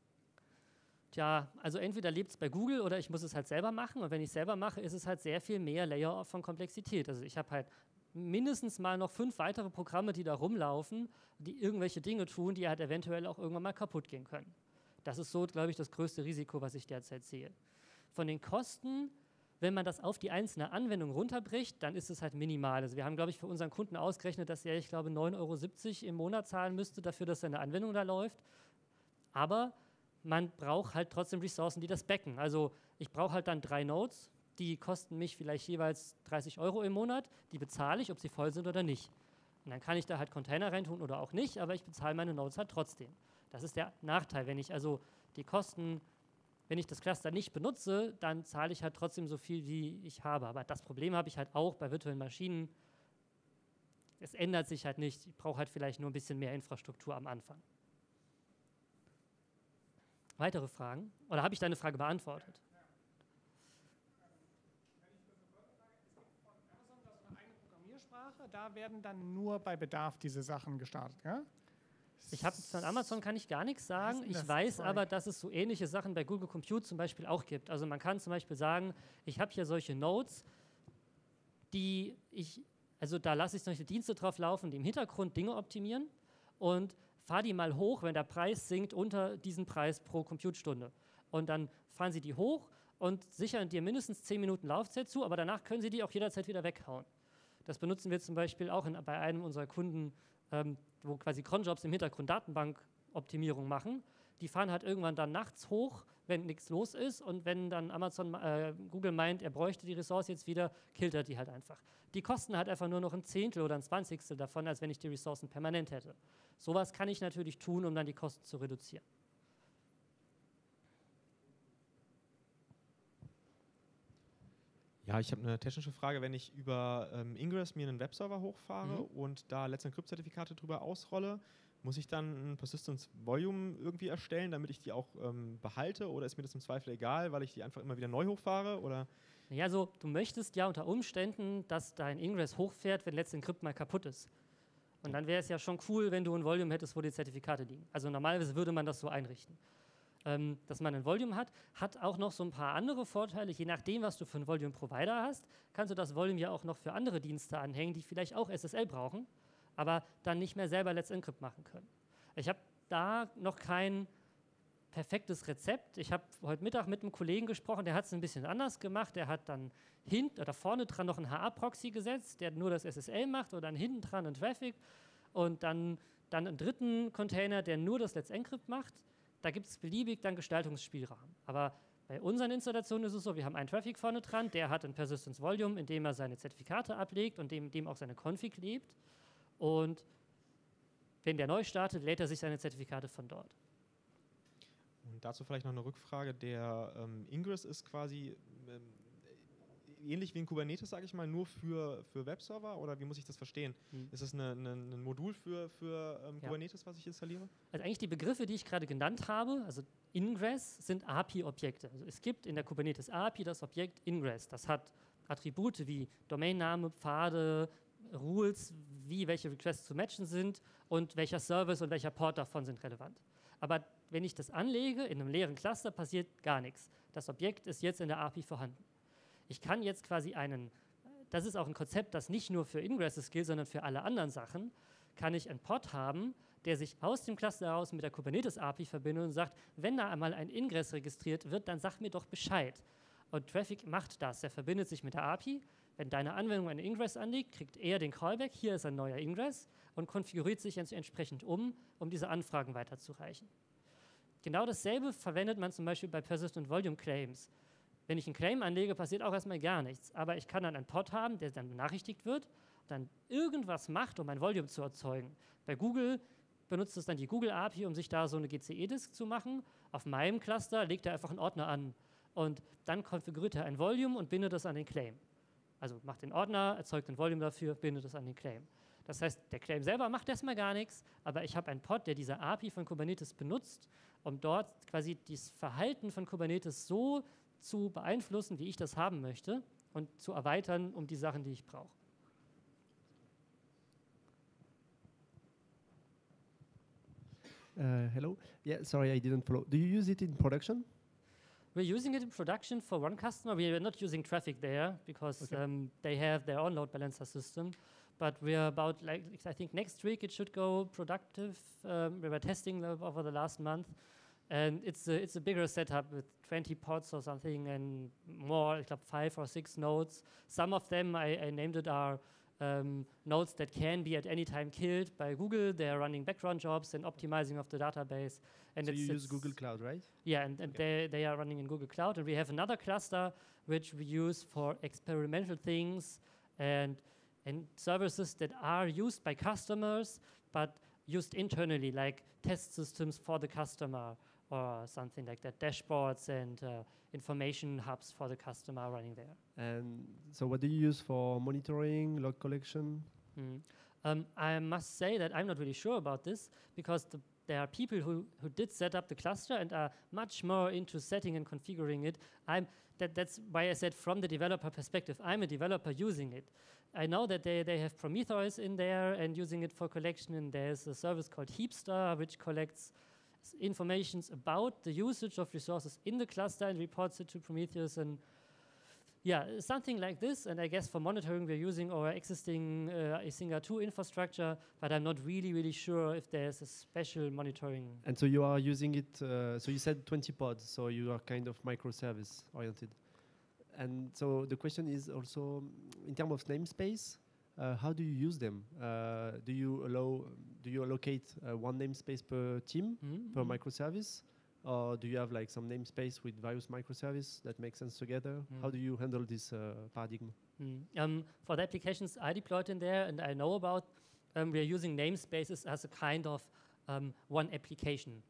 Tja, also entweder lebt es bei Google oder ich muss es halt selber machen. Und wenn ich es selber mache, ist es halt sehr viel mehr Layer von Komplexität. Also ich habe halt mindestens mal noch 5 weitere Programme, die da rumlaufen, die irgendwelche Dinge tun, die halt eventuell auch irgendwann mal kaputt gehen können. Das ist so, glaube ich, das größte Risiko, was ich derzeit sehe. Von den Kosten, wenn man das auf die einzelne Anwendung runterbricht, dann ist es halt minimal. Also wir haben, glaube ich, für unseren Kunden ausgerechnet, dass er, ich glaube, 9,70 € im Monat zahlen müsste dafür, dass seine Anwendung da läuft. Aber man braucht halt trotzdem Ressourcen, die das backen. Also ich brauche halt dann 3 Nodes, die kosten mich vielleicht jeweils 30 € im Monat. Die bezahle ich, ob sie voll sind oder nicht. Und dann kann ich da halt Container reintun oder auch nicht, aber ich bezahle meine Nodes halt trotzdem. Das ist der Nachteil. Wenn ich also die Kosten, wenn ich das Cluster nicht benutze, dann zahle ich halt trotzdem so viel, wie ich habe. Aber das Problem habe ich halt auch bei virtuellen Maschinen. Es ändert sich halt nicht. Ich brauche halt vielleicht nur ein bisschen mehr Infrastruktur am Anfang. Weitere Fragen? Oder habe ich deine Frage beantwortet?
Da werden dann nur bei Bedarf diese Sachen gestartet, ja?
Von Amazon kann ich gar nichts sagen. Ich weiß aber, dass es so ähnliche Sachen bei Google Compute zum Beispiel auch gibt. Also man kann zum Beispiel sagen, ich habe hier solche Nodes, also da lasse ich solche Dienste drauf laufen, die im Hintergrund Dinge optimieren und fahr die mal hoch, wenn der Preis sinkt unter diesen Preis pro Compute-Stunde. Und dann fahren sie die hoch und sichern dir mindestens 10 Minuten Laufzeit zu, aber danach können sie die auch jederzeit wieder weghauen. Das benutzen wir zum Beispiel auch bei einem unserer Kunden, wo quasi Cronjobs im Hintergrund Datenbankoptimierung machen. Die fahren halt irgendwann dann nachts hoch, wenn nichts los ist und wenn dann Google meint, er bräuchte die Ressource jetzt wieder, killt er die halt einfach. Die kosten halt einfach nur noch ein Zehntel oder ein Zwanzigstel davon, als wenn ich die Ressourcen permanent hätte. Sowas kann ich natürlich tun, um dann die Kosten zu reduzieren.
Ja, ich habe eine technische Frage. Wenn ich über Ingress mir einen Webserver hochfahre und da Let's Encrypt-Zertifikate drüber ausrolle, muss ich dann ein Persistence Volume irgendwie erstellen, damit ich die auch behalte? Oder ist mir das im Zweifel egal, weil ich die einfach immer wieder neu hochfahre? Oder?
Ja, also du möchtest ja unter Umständen, dass dein Ingress hochfährt, wenn Let's Encrypt mal kaputt ist. Und dann wäre es ja schon cool, wenn du ein Volume hättest, wo die Zertifikate liegen. Also normalerweise würde man das so einrichten. Dass man ein Volume hat auch noch so ein paar andere Vorteile. Je nachdem, was du für einen Volume-Provider hast, kannst du das Volume ja auch noch für andere Dienste anhängen, die vielleicht auch SSL brauchen, aber dann nicht mehr selber Let's Encrypt machen können. Ich habe da noch kein perfektes Rezept. Ich habe heute Mittag mit einem Kollegen gesprochen, der hat es ein bisschen anders gemacht. Der hat dann hinten oder vorne dran noch einen HA-Proxy gesetzt, der nur das SSL macht und dann hinten dran einen Traffic und dann dann einen dritten Container, der nur das Let's Encrypt macht. Da gibt es beliebig dann Gestaltungsspielraum. Aber bei unseren Installationen ist es so, wir haben einen Traffic vorne dran, der hat ein Persistence Volume, in dem er seine Zertifikate ablegt und dem auch seine Config lebt. Und wenn der neu startet, lädt er sich seine Zertifikate von dort.
Und dazu vielleicht noch eine Rückfrage. Der Ingress ist quasi ähnlich wie ein Kubernetes, sage ich mal, nur für Webserver, oder wie muss ich das verstehen? Ist das ein Modul für Kubernetes, was ich installiere?
Also eigentlich die Begriffe, die ich gerade genannt habe, also Ingress, sind API-Objekte. Also es gibt in der Kubernetes API das Objekt Ingress. Das hat Attribute wie Domainname, Pfade, Rules, wie welche Requests zu matchen sind und welcher Service und welcher Port davon sind relevant. Aber wenn ich das anlege in einem leeren Cluster, passiert gar nichts. Das Objekt ist jetzt in der API vorhanden. Ich kann jetzt quasi das ist auch ein Konzept, das nicht nur für Ingresses gilt, sondern für alle anderen Sachen, kann ich einen Pod haben, der sich aus dem Cluster heraus mit der Kubernetes-API verbindet und sagt, wenn da einmal ein Ingress registriert wird, dann sag mir doch Bescheid. Und Traffic macht das. Er verbindet sich mit der API. Wenn deine Anwendung einen Ingress anlegt, kriegt er den Callback, hier ist ein neuer Ingress und konfiguriert sich entsprechend um diese Anfragen weiterzureichen. Genau dasselbe verwendet man zum Beispiel bei Persistent Volume Claims. Wenn ich einen Claim anlege, passiert auch erstmal gar nichts. Aber ich kann dann einen Pod haben, der dann benachrichtigt wird, dann irgendwas macht, um ein Volume zu erzeugen. Bei Google benutzt es dann die Google API, um sich da so eine GCE-Disk zu machen. Auf meinem Cluster legt er einfach einen Ordner an. Und dann konfiguriert er ein Volume und bindet das an den Claim. Also macht den Ordner, erzeugt ein Volume dafür, bindet es an den Claim. Das heißt, der Claim selber macht erstmal gar nichts, aber ich habe einen Pod, der diese API von Kubernetes benutzt, um dort quasi das Verhalten von Kubernetes so zu beeinflussen, wie ich das haben möchte und zu erweitern um die Sachen, die ich brauche.
Hello. Yeah, sorry, I didn't follow. Do you use it in production?
We're using it in production for one customer. We are not using traffic there because they have their own load balancer system. But we're about, I think next week it should go productive. We were testing over the last month. And it's a bigger setup with 20 pods or something and more, I think 5 or 6 nodes. Some of them, I named it, are nodes that can be at any time killed by Google. They are running background jobs and optimizing of the database. And
so you use Google Cloud, right?
Yeah, and they are running in Google Cloud. And we have another cluster which we use for experimental things and services that are used by customers but used internally, like test systems for the customer or something like that, dashboards and information hubs for the customer running there.
And so what do you use for monitoring, log collection?
I must say that I'm not really sure about this because there are people who did set up the cluster and are much more into setting and configuring it. That's why I said from the developer perspective, I'm a developer using it. I know that they have Prometheus in there and using it for collection, and there's a service called Heapstar which collects information about the usage of resources in the cluster and reports it to Prometheus, and yeah, something like this. And I guess for monitoring we're using our existing Isinga 2 infrastructure, but I'm not really sure if there's a special monitoring.
And so you are using it, so you said 20 pods, so you are kind of microservice oriented. And so the question is also, in terms of namespace, how do you use them? Do you allocate one namespace per team, per microservice? Or do you have like some namespace with various microservices that make sense together? How do you handle this paradigm?
For the applications I deployed in there and I know about, we are using namespaces as a kind of one application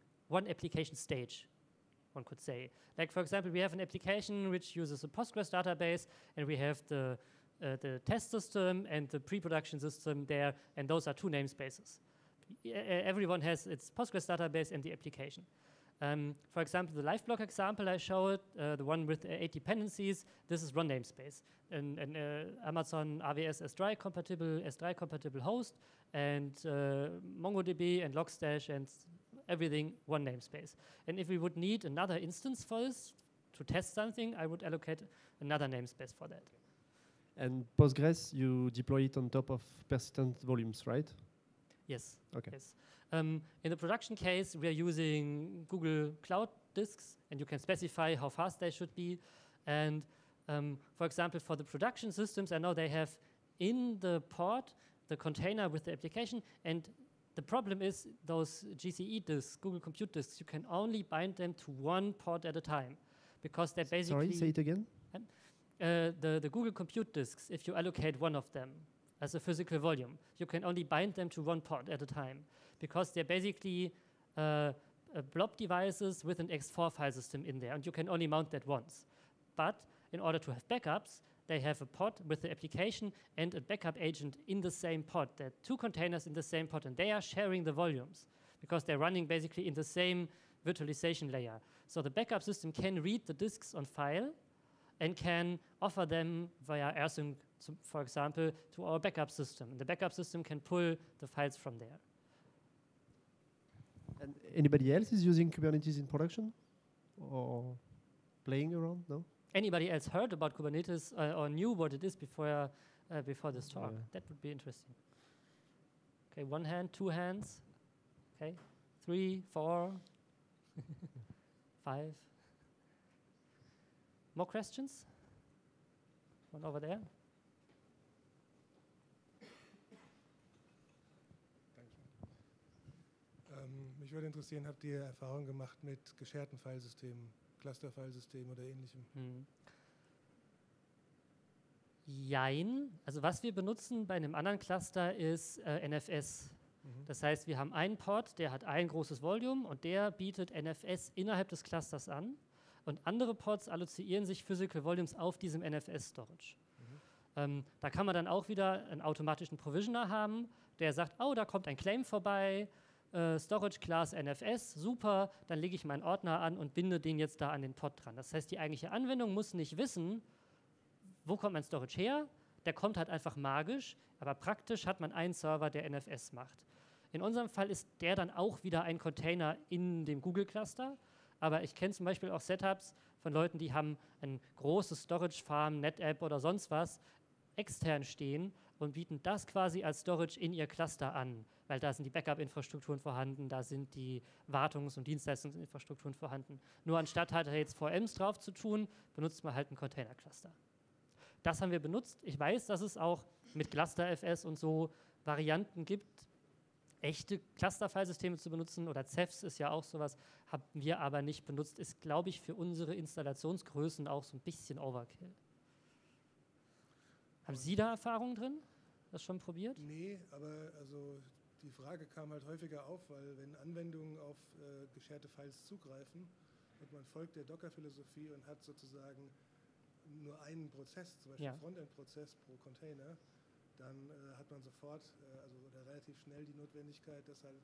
stage, one could say. Like for example, we have an application which uses a Postgres database, and we have the test system and the pre-production system there, and those are 2 namespaces. Everyone has its Postgres database and the application. For example, the LiveBlock example I showed, the one with 8 dependencies, this is one namespace. And Amazon AWS S3 compatible host, and MongoDB and Logstash and everything, one namespace. And if we would need another instance for this to test something, I would allocate another namespace for that.
And Postgres, you deploy it on top of persistent volumes, right?
Yes.
Okay.
Yes. In the production case, we are using Google Cloud disks, and you can specify how fast they should be. And for example, for the production systems, I know they have in the pod the container with the application, and the problem is those GCE disks, Google Compute disks, you can only bind them to one pod at a time because they're basically...
Sorry, say it again.
The Google Compute disks, if you allocate one of them as a physical volume, you can only bind them to one pod at a time because they're basically blob devices with an X4 file system in there, and you can only mount that once. But in order to have backups, they have a pod with the application and a backup agent in the same pod. There are two containers in the same pod, and they are sharing the volumes because they're running basically in the same virtualization layer. So the backup system can read the disks on file and can offer them via AirSync, for example, to our backup system. And the backup system can pull the files from there.
And anybody else is using Kubernetes in production or playing around? No?
Anybody else heard about Kubernetes or knew what it is before this talk?
Yeah.
That would be interesting. Okay, 1 hand, 2 hands. Okay, 3, 4, 5. More questions? One over there.
Mich würde interessieren, habt ihr Erfahrungen gemacht mit gescherten Filesystemen, Cluster-Filesystemen oder ähnlichem?
Jein. Also was wir benutzen bei einem anderen Cluster ist NFS. Das heißt, wir haben einen Pod, der hat ein großes Volume und der bietet NFS innerhalb des Clusters an. Und andere Pods allozieren sich Physical Volumes auf diesem NFS-Storage. Da kann man dann auch wieder einen automatischen Provisioner haben, der sagt, oh, da kommt ein Claim vorbei, Storage Class NFS, super, dann lege ich meinen Ordner an und binde den jetzt da an den Pod dran. Das heißt, die eigentliche Anwendung muss nicht wissen, wo kommt mein Storage her, der kommt halt einfach magisch, aber praktisch hat man einen Server, der NFS macht. In unserem Fall ist der dann auch wieder ein Container in dem Google-Cluster, aber ich kenne zum Beispiel auch Setups von Leuten, die haben ein großes Storage-Farm, NetApp oder sonst was extern stehen und bieten das quasi als Storage in ihr Cluster an, weil da sind die Backup-Infrastrukturen vorhanden, da sind die Wartungs- und Dienstleistungsinfrastrukturen vorhanden. Nur anstatt halt jetzt VMs drauf zu tun, benutzt man halt ein Container-Cluster. Das haben wir benutzt. Ich weiß, dass es auch mit ClusterFS und so Varianten gibt, echte Cluster-Filesysteme zu benutzen, oder Ceph ist ja auch sowas, haben wir aber nicht benutzt, ist, glaube ich, für unsere Installationsgrößen auch so ein bisschen Overkill. Haben Sie da Erfahrungen drin? Das schon probiert?
Nee, aber also die Frage kam halt häufiger auf, weil wenn Anwendungen auf gescherte Files zugreifen und man folgt der Docker-Philosophie und hat sozusagen nur einen Prozess, zum Beispiel Frontend-Prozess pro Container, dann hat man sofort oder relativ schnell die Notwendigkeit, dass halt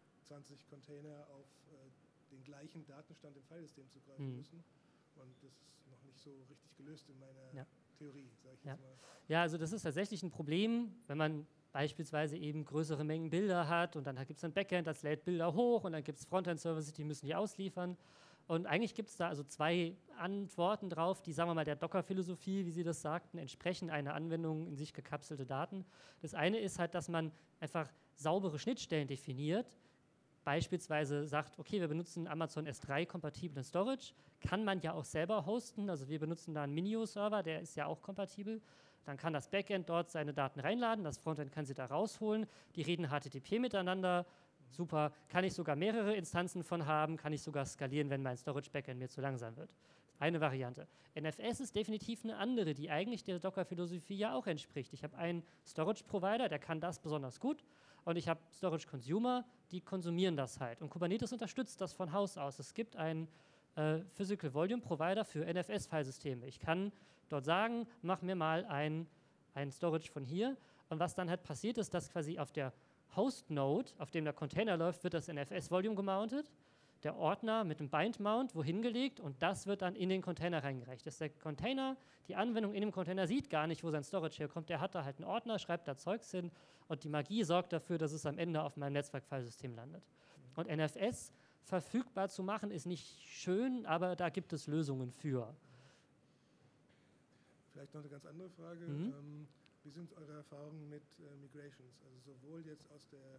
20 Container auf den gleichen Datenstand im Filesystem zugreifen müssen. Und das ist noch nicht so richtig gelöst in meiner Theorie, sage ich jetzt mal.
Ja, also das ist tatsächlich ein Problem, wenn man beispielsweise eben größere Mengen Bilder hat und dann gibt es ein Backend, das lädt Bilder hoch und dann gibt es Frontend-Services, die müssen die ausliefern. Und eigentlich gibt es da also 2 Antworten drauf, die, sagen wir mal, der Docker-Philosophie, wie Sie das sagten, entsprechen, eine Anwendung in sich gekapselte Daten. Das eine ist halt, dass man einfach saubere Schnittstellen definiert, beispielsweise sagt, okay, wir benutzen Amazon S3-kompatiblen Storage, kann man ja auch selber hosten, also wir benutzen da einen Minio-Server, der ist ja auch kompatibel, dann kann das Backend dort seine Daten reinladen, das Frontend kann sie da rausholen, die reden HTTP miteinander, super, kann ich sogar mehrere Instanzen von haben, kann ich sogar skalieren, wenn mein Storage-Backend mir zu langsam wird. Eine Variante. NFS ist definitiv eine andere, die eigentlich der Docker-Philosophie ja auch entspricht. Ich habe einen Storage-Provider, der kann das besonders gut und ich habe Storage-Consumer, die konsumieren das halt. Und Kubernetes unterstützt das von Haus aus. Es gibt einen Physical Volume Provider für NFS-Filesysteme. Ich kann dort sagen, mach mir mal ein Storage von hier. Und was dann halt passiert ist, dass quasi auf der Host-Node, auf dem der Container läuft, wird das NFS-Volume gemountet, der Ordner mit dem Bind-Mount wohin gelegt und das wird dann in den Container reingereicht. Das ist der Container, die Anwendung in dem Container sieht gar nicht, wo sein Storage herkommt. Der hat da halt einen Ordner, schreibt da Zeugs hin und die Magie sorgt dafür, dass es am Ende auf meinem Netzwerk-Filesystem landet. Und NFS verfügbar zu machen, ist nicht schön, aber da gibt es Lösungen für.
Vielleicht noch eine ganz andere Frage. Wie sind eure Erfahrungen mit Migrations? Also sowohl jetzt aus der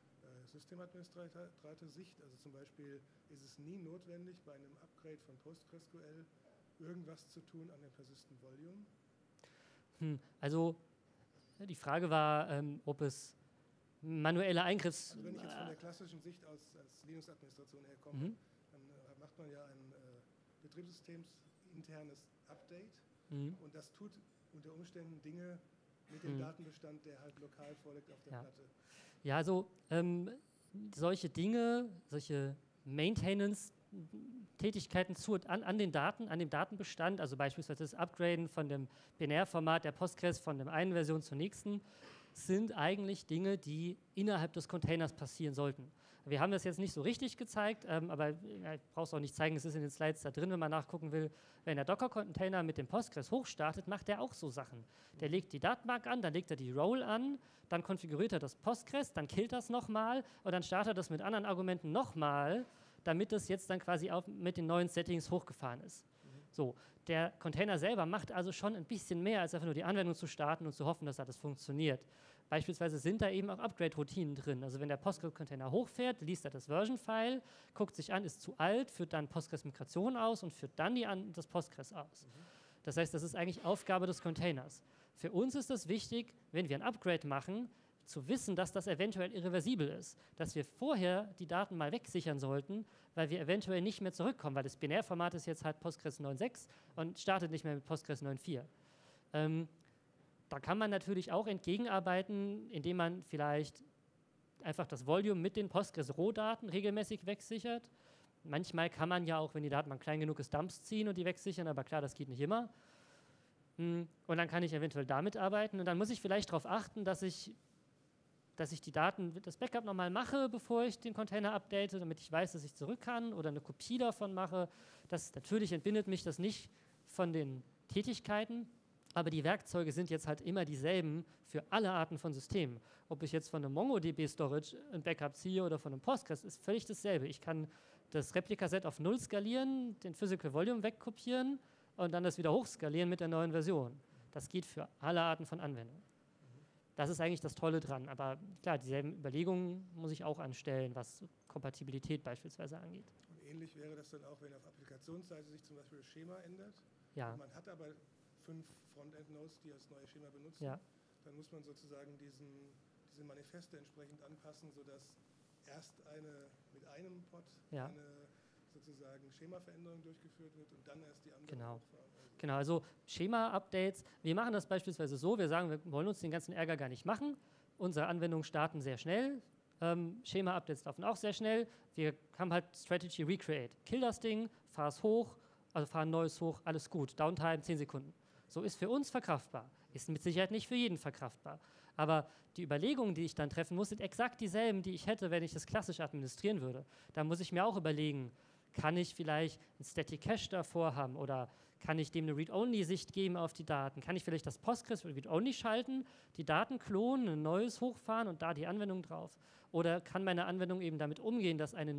Systemadministrator-Sicht, also zum Beispiel ist es nie notwendig, bei einem Upgrade von PostgreSQL irgendwas zu tun an dem Persistent Volume?
Also die Frage war, ob es manuelle Eingriffs...
Also wenn ich jetzt von der klassischen Sicht als Linux-Administration herkomme, dann macht man ja ein betriebssystems-internes Update und das tut unter Umständen Dinge mit dem Datenbestand, der halt lokal vorliegt auf der Platte.
Ja, also solche Dinge, solche Maintenance-Tätigkeiten an den Daten, an dem Datenbestand, also beispielsweise das Upgraden von dem Binärformat der Postgres von der einen Version zur nächsten, sind eigentlich Dinge, die innerhalb des Containers passieren sollten. Wir haben das jetzt nicht so richtig gezeigt, aber ich brauche es auch nicht zeigen, es ist in den Slides da drin, wenn man nachgucken will. Wenn der Docker-Container mit dem Postgres hochstartet, macht er auch so Sachen. Der legt die Datenbank an, dann legt er die Role an, dann konfiguriert er das Postgres, dann killt das nochmal und dann startet er das mit anderen Argumenten nochmal, damit es jetzt dann quasi auch mit den neuen Settings hochgefahren ist. So, der Container selber macht also schon ein bisschen mehr, als einfach nur die Anwendung zu starten und zu hoffen, dass das funktioniert. Beispielsweise sind da eben auch Upgrade-Routinen drin. Also wenn der Postgres-Container hochfährt, liest er das Version-File, guckt sich an, ist zu alt, führt dann Postgres-Migration aus und führt dann das Postgres aus. Das heißt, das ist eigentlich Aufgabe des Containers. Für uns ist es wichtig, wenn wir ein Upgrade machen, zu wissen, dass das eventuell irreversibel ist. Dass wir vorher die Daten mal wegsichern sollten, weil wir eventuell nicht mehr zurückkommen, weil das Binärformat ist jetzt halt Postgres 9.6 und startet nicht mehr mit Postgres 9.4. Da kann man natürlich auch entgegenarbeiten, indem man vielleicht einfach das Volume mit den Postgres-Rohdaten regelmäßig wegsichert. Manchmal kann man ja auch, wenn die Datenbank klein genug ist, Dumps ziehen und die wegsichern, aber klar, das geht nicht immer. Und dann kann ich eventuell damit arbeiten und dann muss ich vielleicht darauf achten, dass ich die Daten, das Backup nochmal mache, bevor ich den Container update, damit ich weiß, dass ich zurück kann oder eine Kopie davon mache. Natürlich entbindet mich das nicht von den Tätigkeiten, aber die Werkzeuge sind jetzt halt immer dieselben für alle Arten von Systemen. Ob ich jetzt von einem MongoDB-Storage ein Backup ziehe oder von einem Postgres, ist völlig dasselbe. Ich kann das Replikaset auf 0 skalieren, den Physical Volume wegkopieren und dann das wieder hochskalieren mit der neuen Version. Das geht für alle Arten von Anwendungen. Das ist eigentlich das Tolle dran. Aber klar, dieselben Überlegungen muss ich auch anstellen, was Kompatibilität beispielsweise angeht.
Und ähnlich wäre das dann auch, wenn auf Applikationsseite sich zum Beispiel das Schema ändert.
Ja.
Man hat aber 5 Frontend-Nodes, die das neue Schema benutzen.
Ja.
Dann muss man sozusagen diese Manifeste entsprechend anpassen, sodass erst mit einem Pod eine sozusagen Schemaveränderung durchgeführt wird und dann erst die anderen hochfahren.
Genau, also Schema-Updates. Wir machen das beispielsweise so, wir sagen, wir wollen uns den ganzen Ärger gar nicht machen. Unsere Anwendungen starten sehr schnell. Schema-Updates laufen auch sehr schnell. Wir haben halt Strategy Recreate. Kill das Ding, fahr es hoch, also fahr ein neues hoch, alles gut. Downtime 10 Sekunden. So ist für uns verkraftbar. Ist mit Sicherheit nicht für jeden verkraftbar. Aber die Überlegungen, die ich dann treffen muss, sind exakt dieselben, die ich hätte, wenn ich das klassisch administrieren würde. Da muss ich mir auch überlegen, kann ich vielleicht ein Static Cache davor haben oder kann ich dem eine Read-Only-Sicht geben auf die Daten? Kann ich vielleicht das Postgres Read-Only schalten, die Daten klonen, ein neues hochfahren und da die Anwendung drauf? Oder kann meine Anwendung eben damit umgehen, dass eine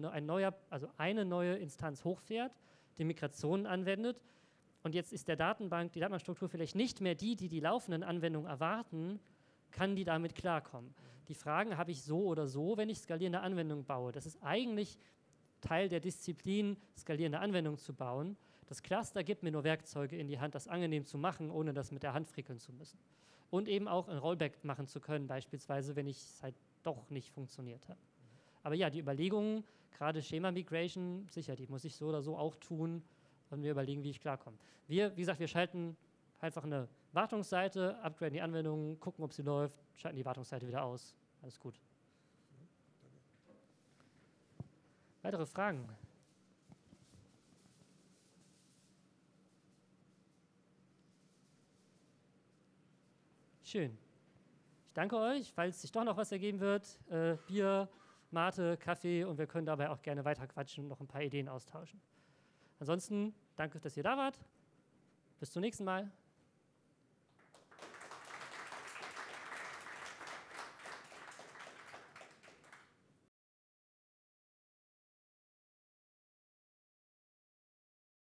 neue Instanz hochfährt, die Migrationen anwendet und jetzt ist die Datenbankstruktur vielleicht nicht mehr die laufenden Anwendungen erwarten, kann die damit klarkommen? Die Fragen habe ich so oder so, wenn ich skalierende Anwendungen baue. Das ist eigentlich Teil der Disziplin, skalierende Anwendungen zu bauen. Das Cluster gibt mir nur Werkzeuge in die Hand, das angenehm zu machen, ohne das mit der Hand frickeln zu müssen. Und eben auch ein Rollback machen zu können, beispielsweise, wenn es halt doch nicht funktioniert hat. Aber ja, die Überlegungen, gerade Schema Migration, sicher, die muss ich so oder so auch tun und mir überlegen, wie ich klarkomme. Wie gesagt, wir schalten einfach eine Wartungsseite, upgraden die Anwendung, gucken, ob sie läuft, schalten die Wartungsseite wieder aus. Alles gut. Weitere Fragen? Schön. Ich danke euch. Falls sich doch noch was ergeben wird, Bier, Mate, Kaffee und wir können dabei auch gerne weiter quatschen und noch ein paar Ideen austauschen. Ansonsten danke, dass ihr da wart. Bis zum nächsten Mal.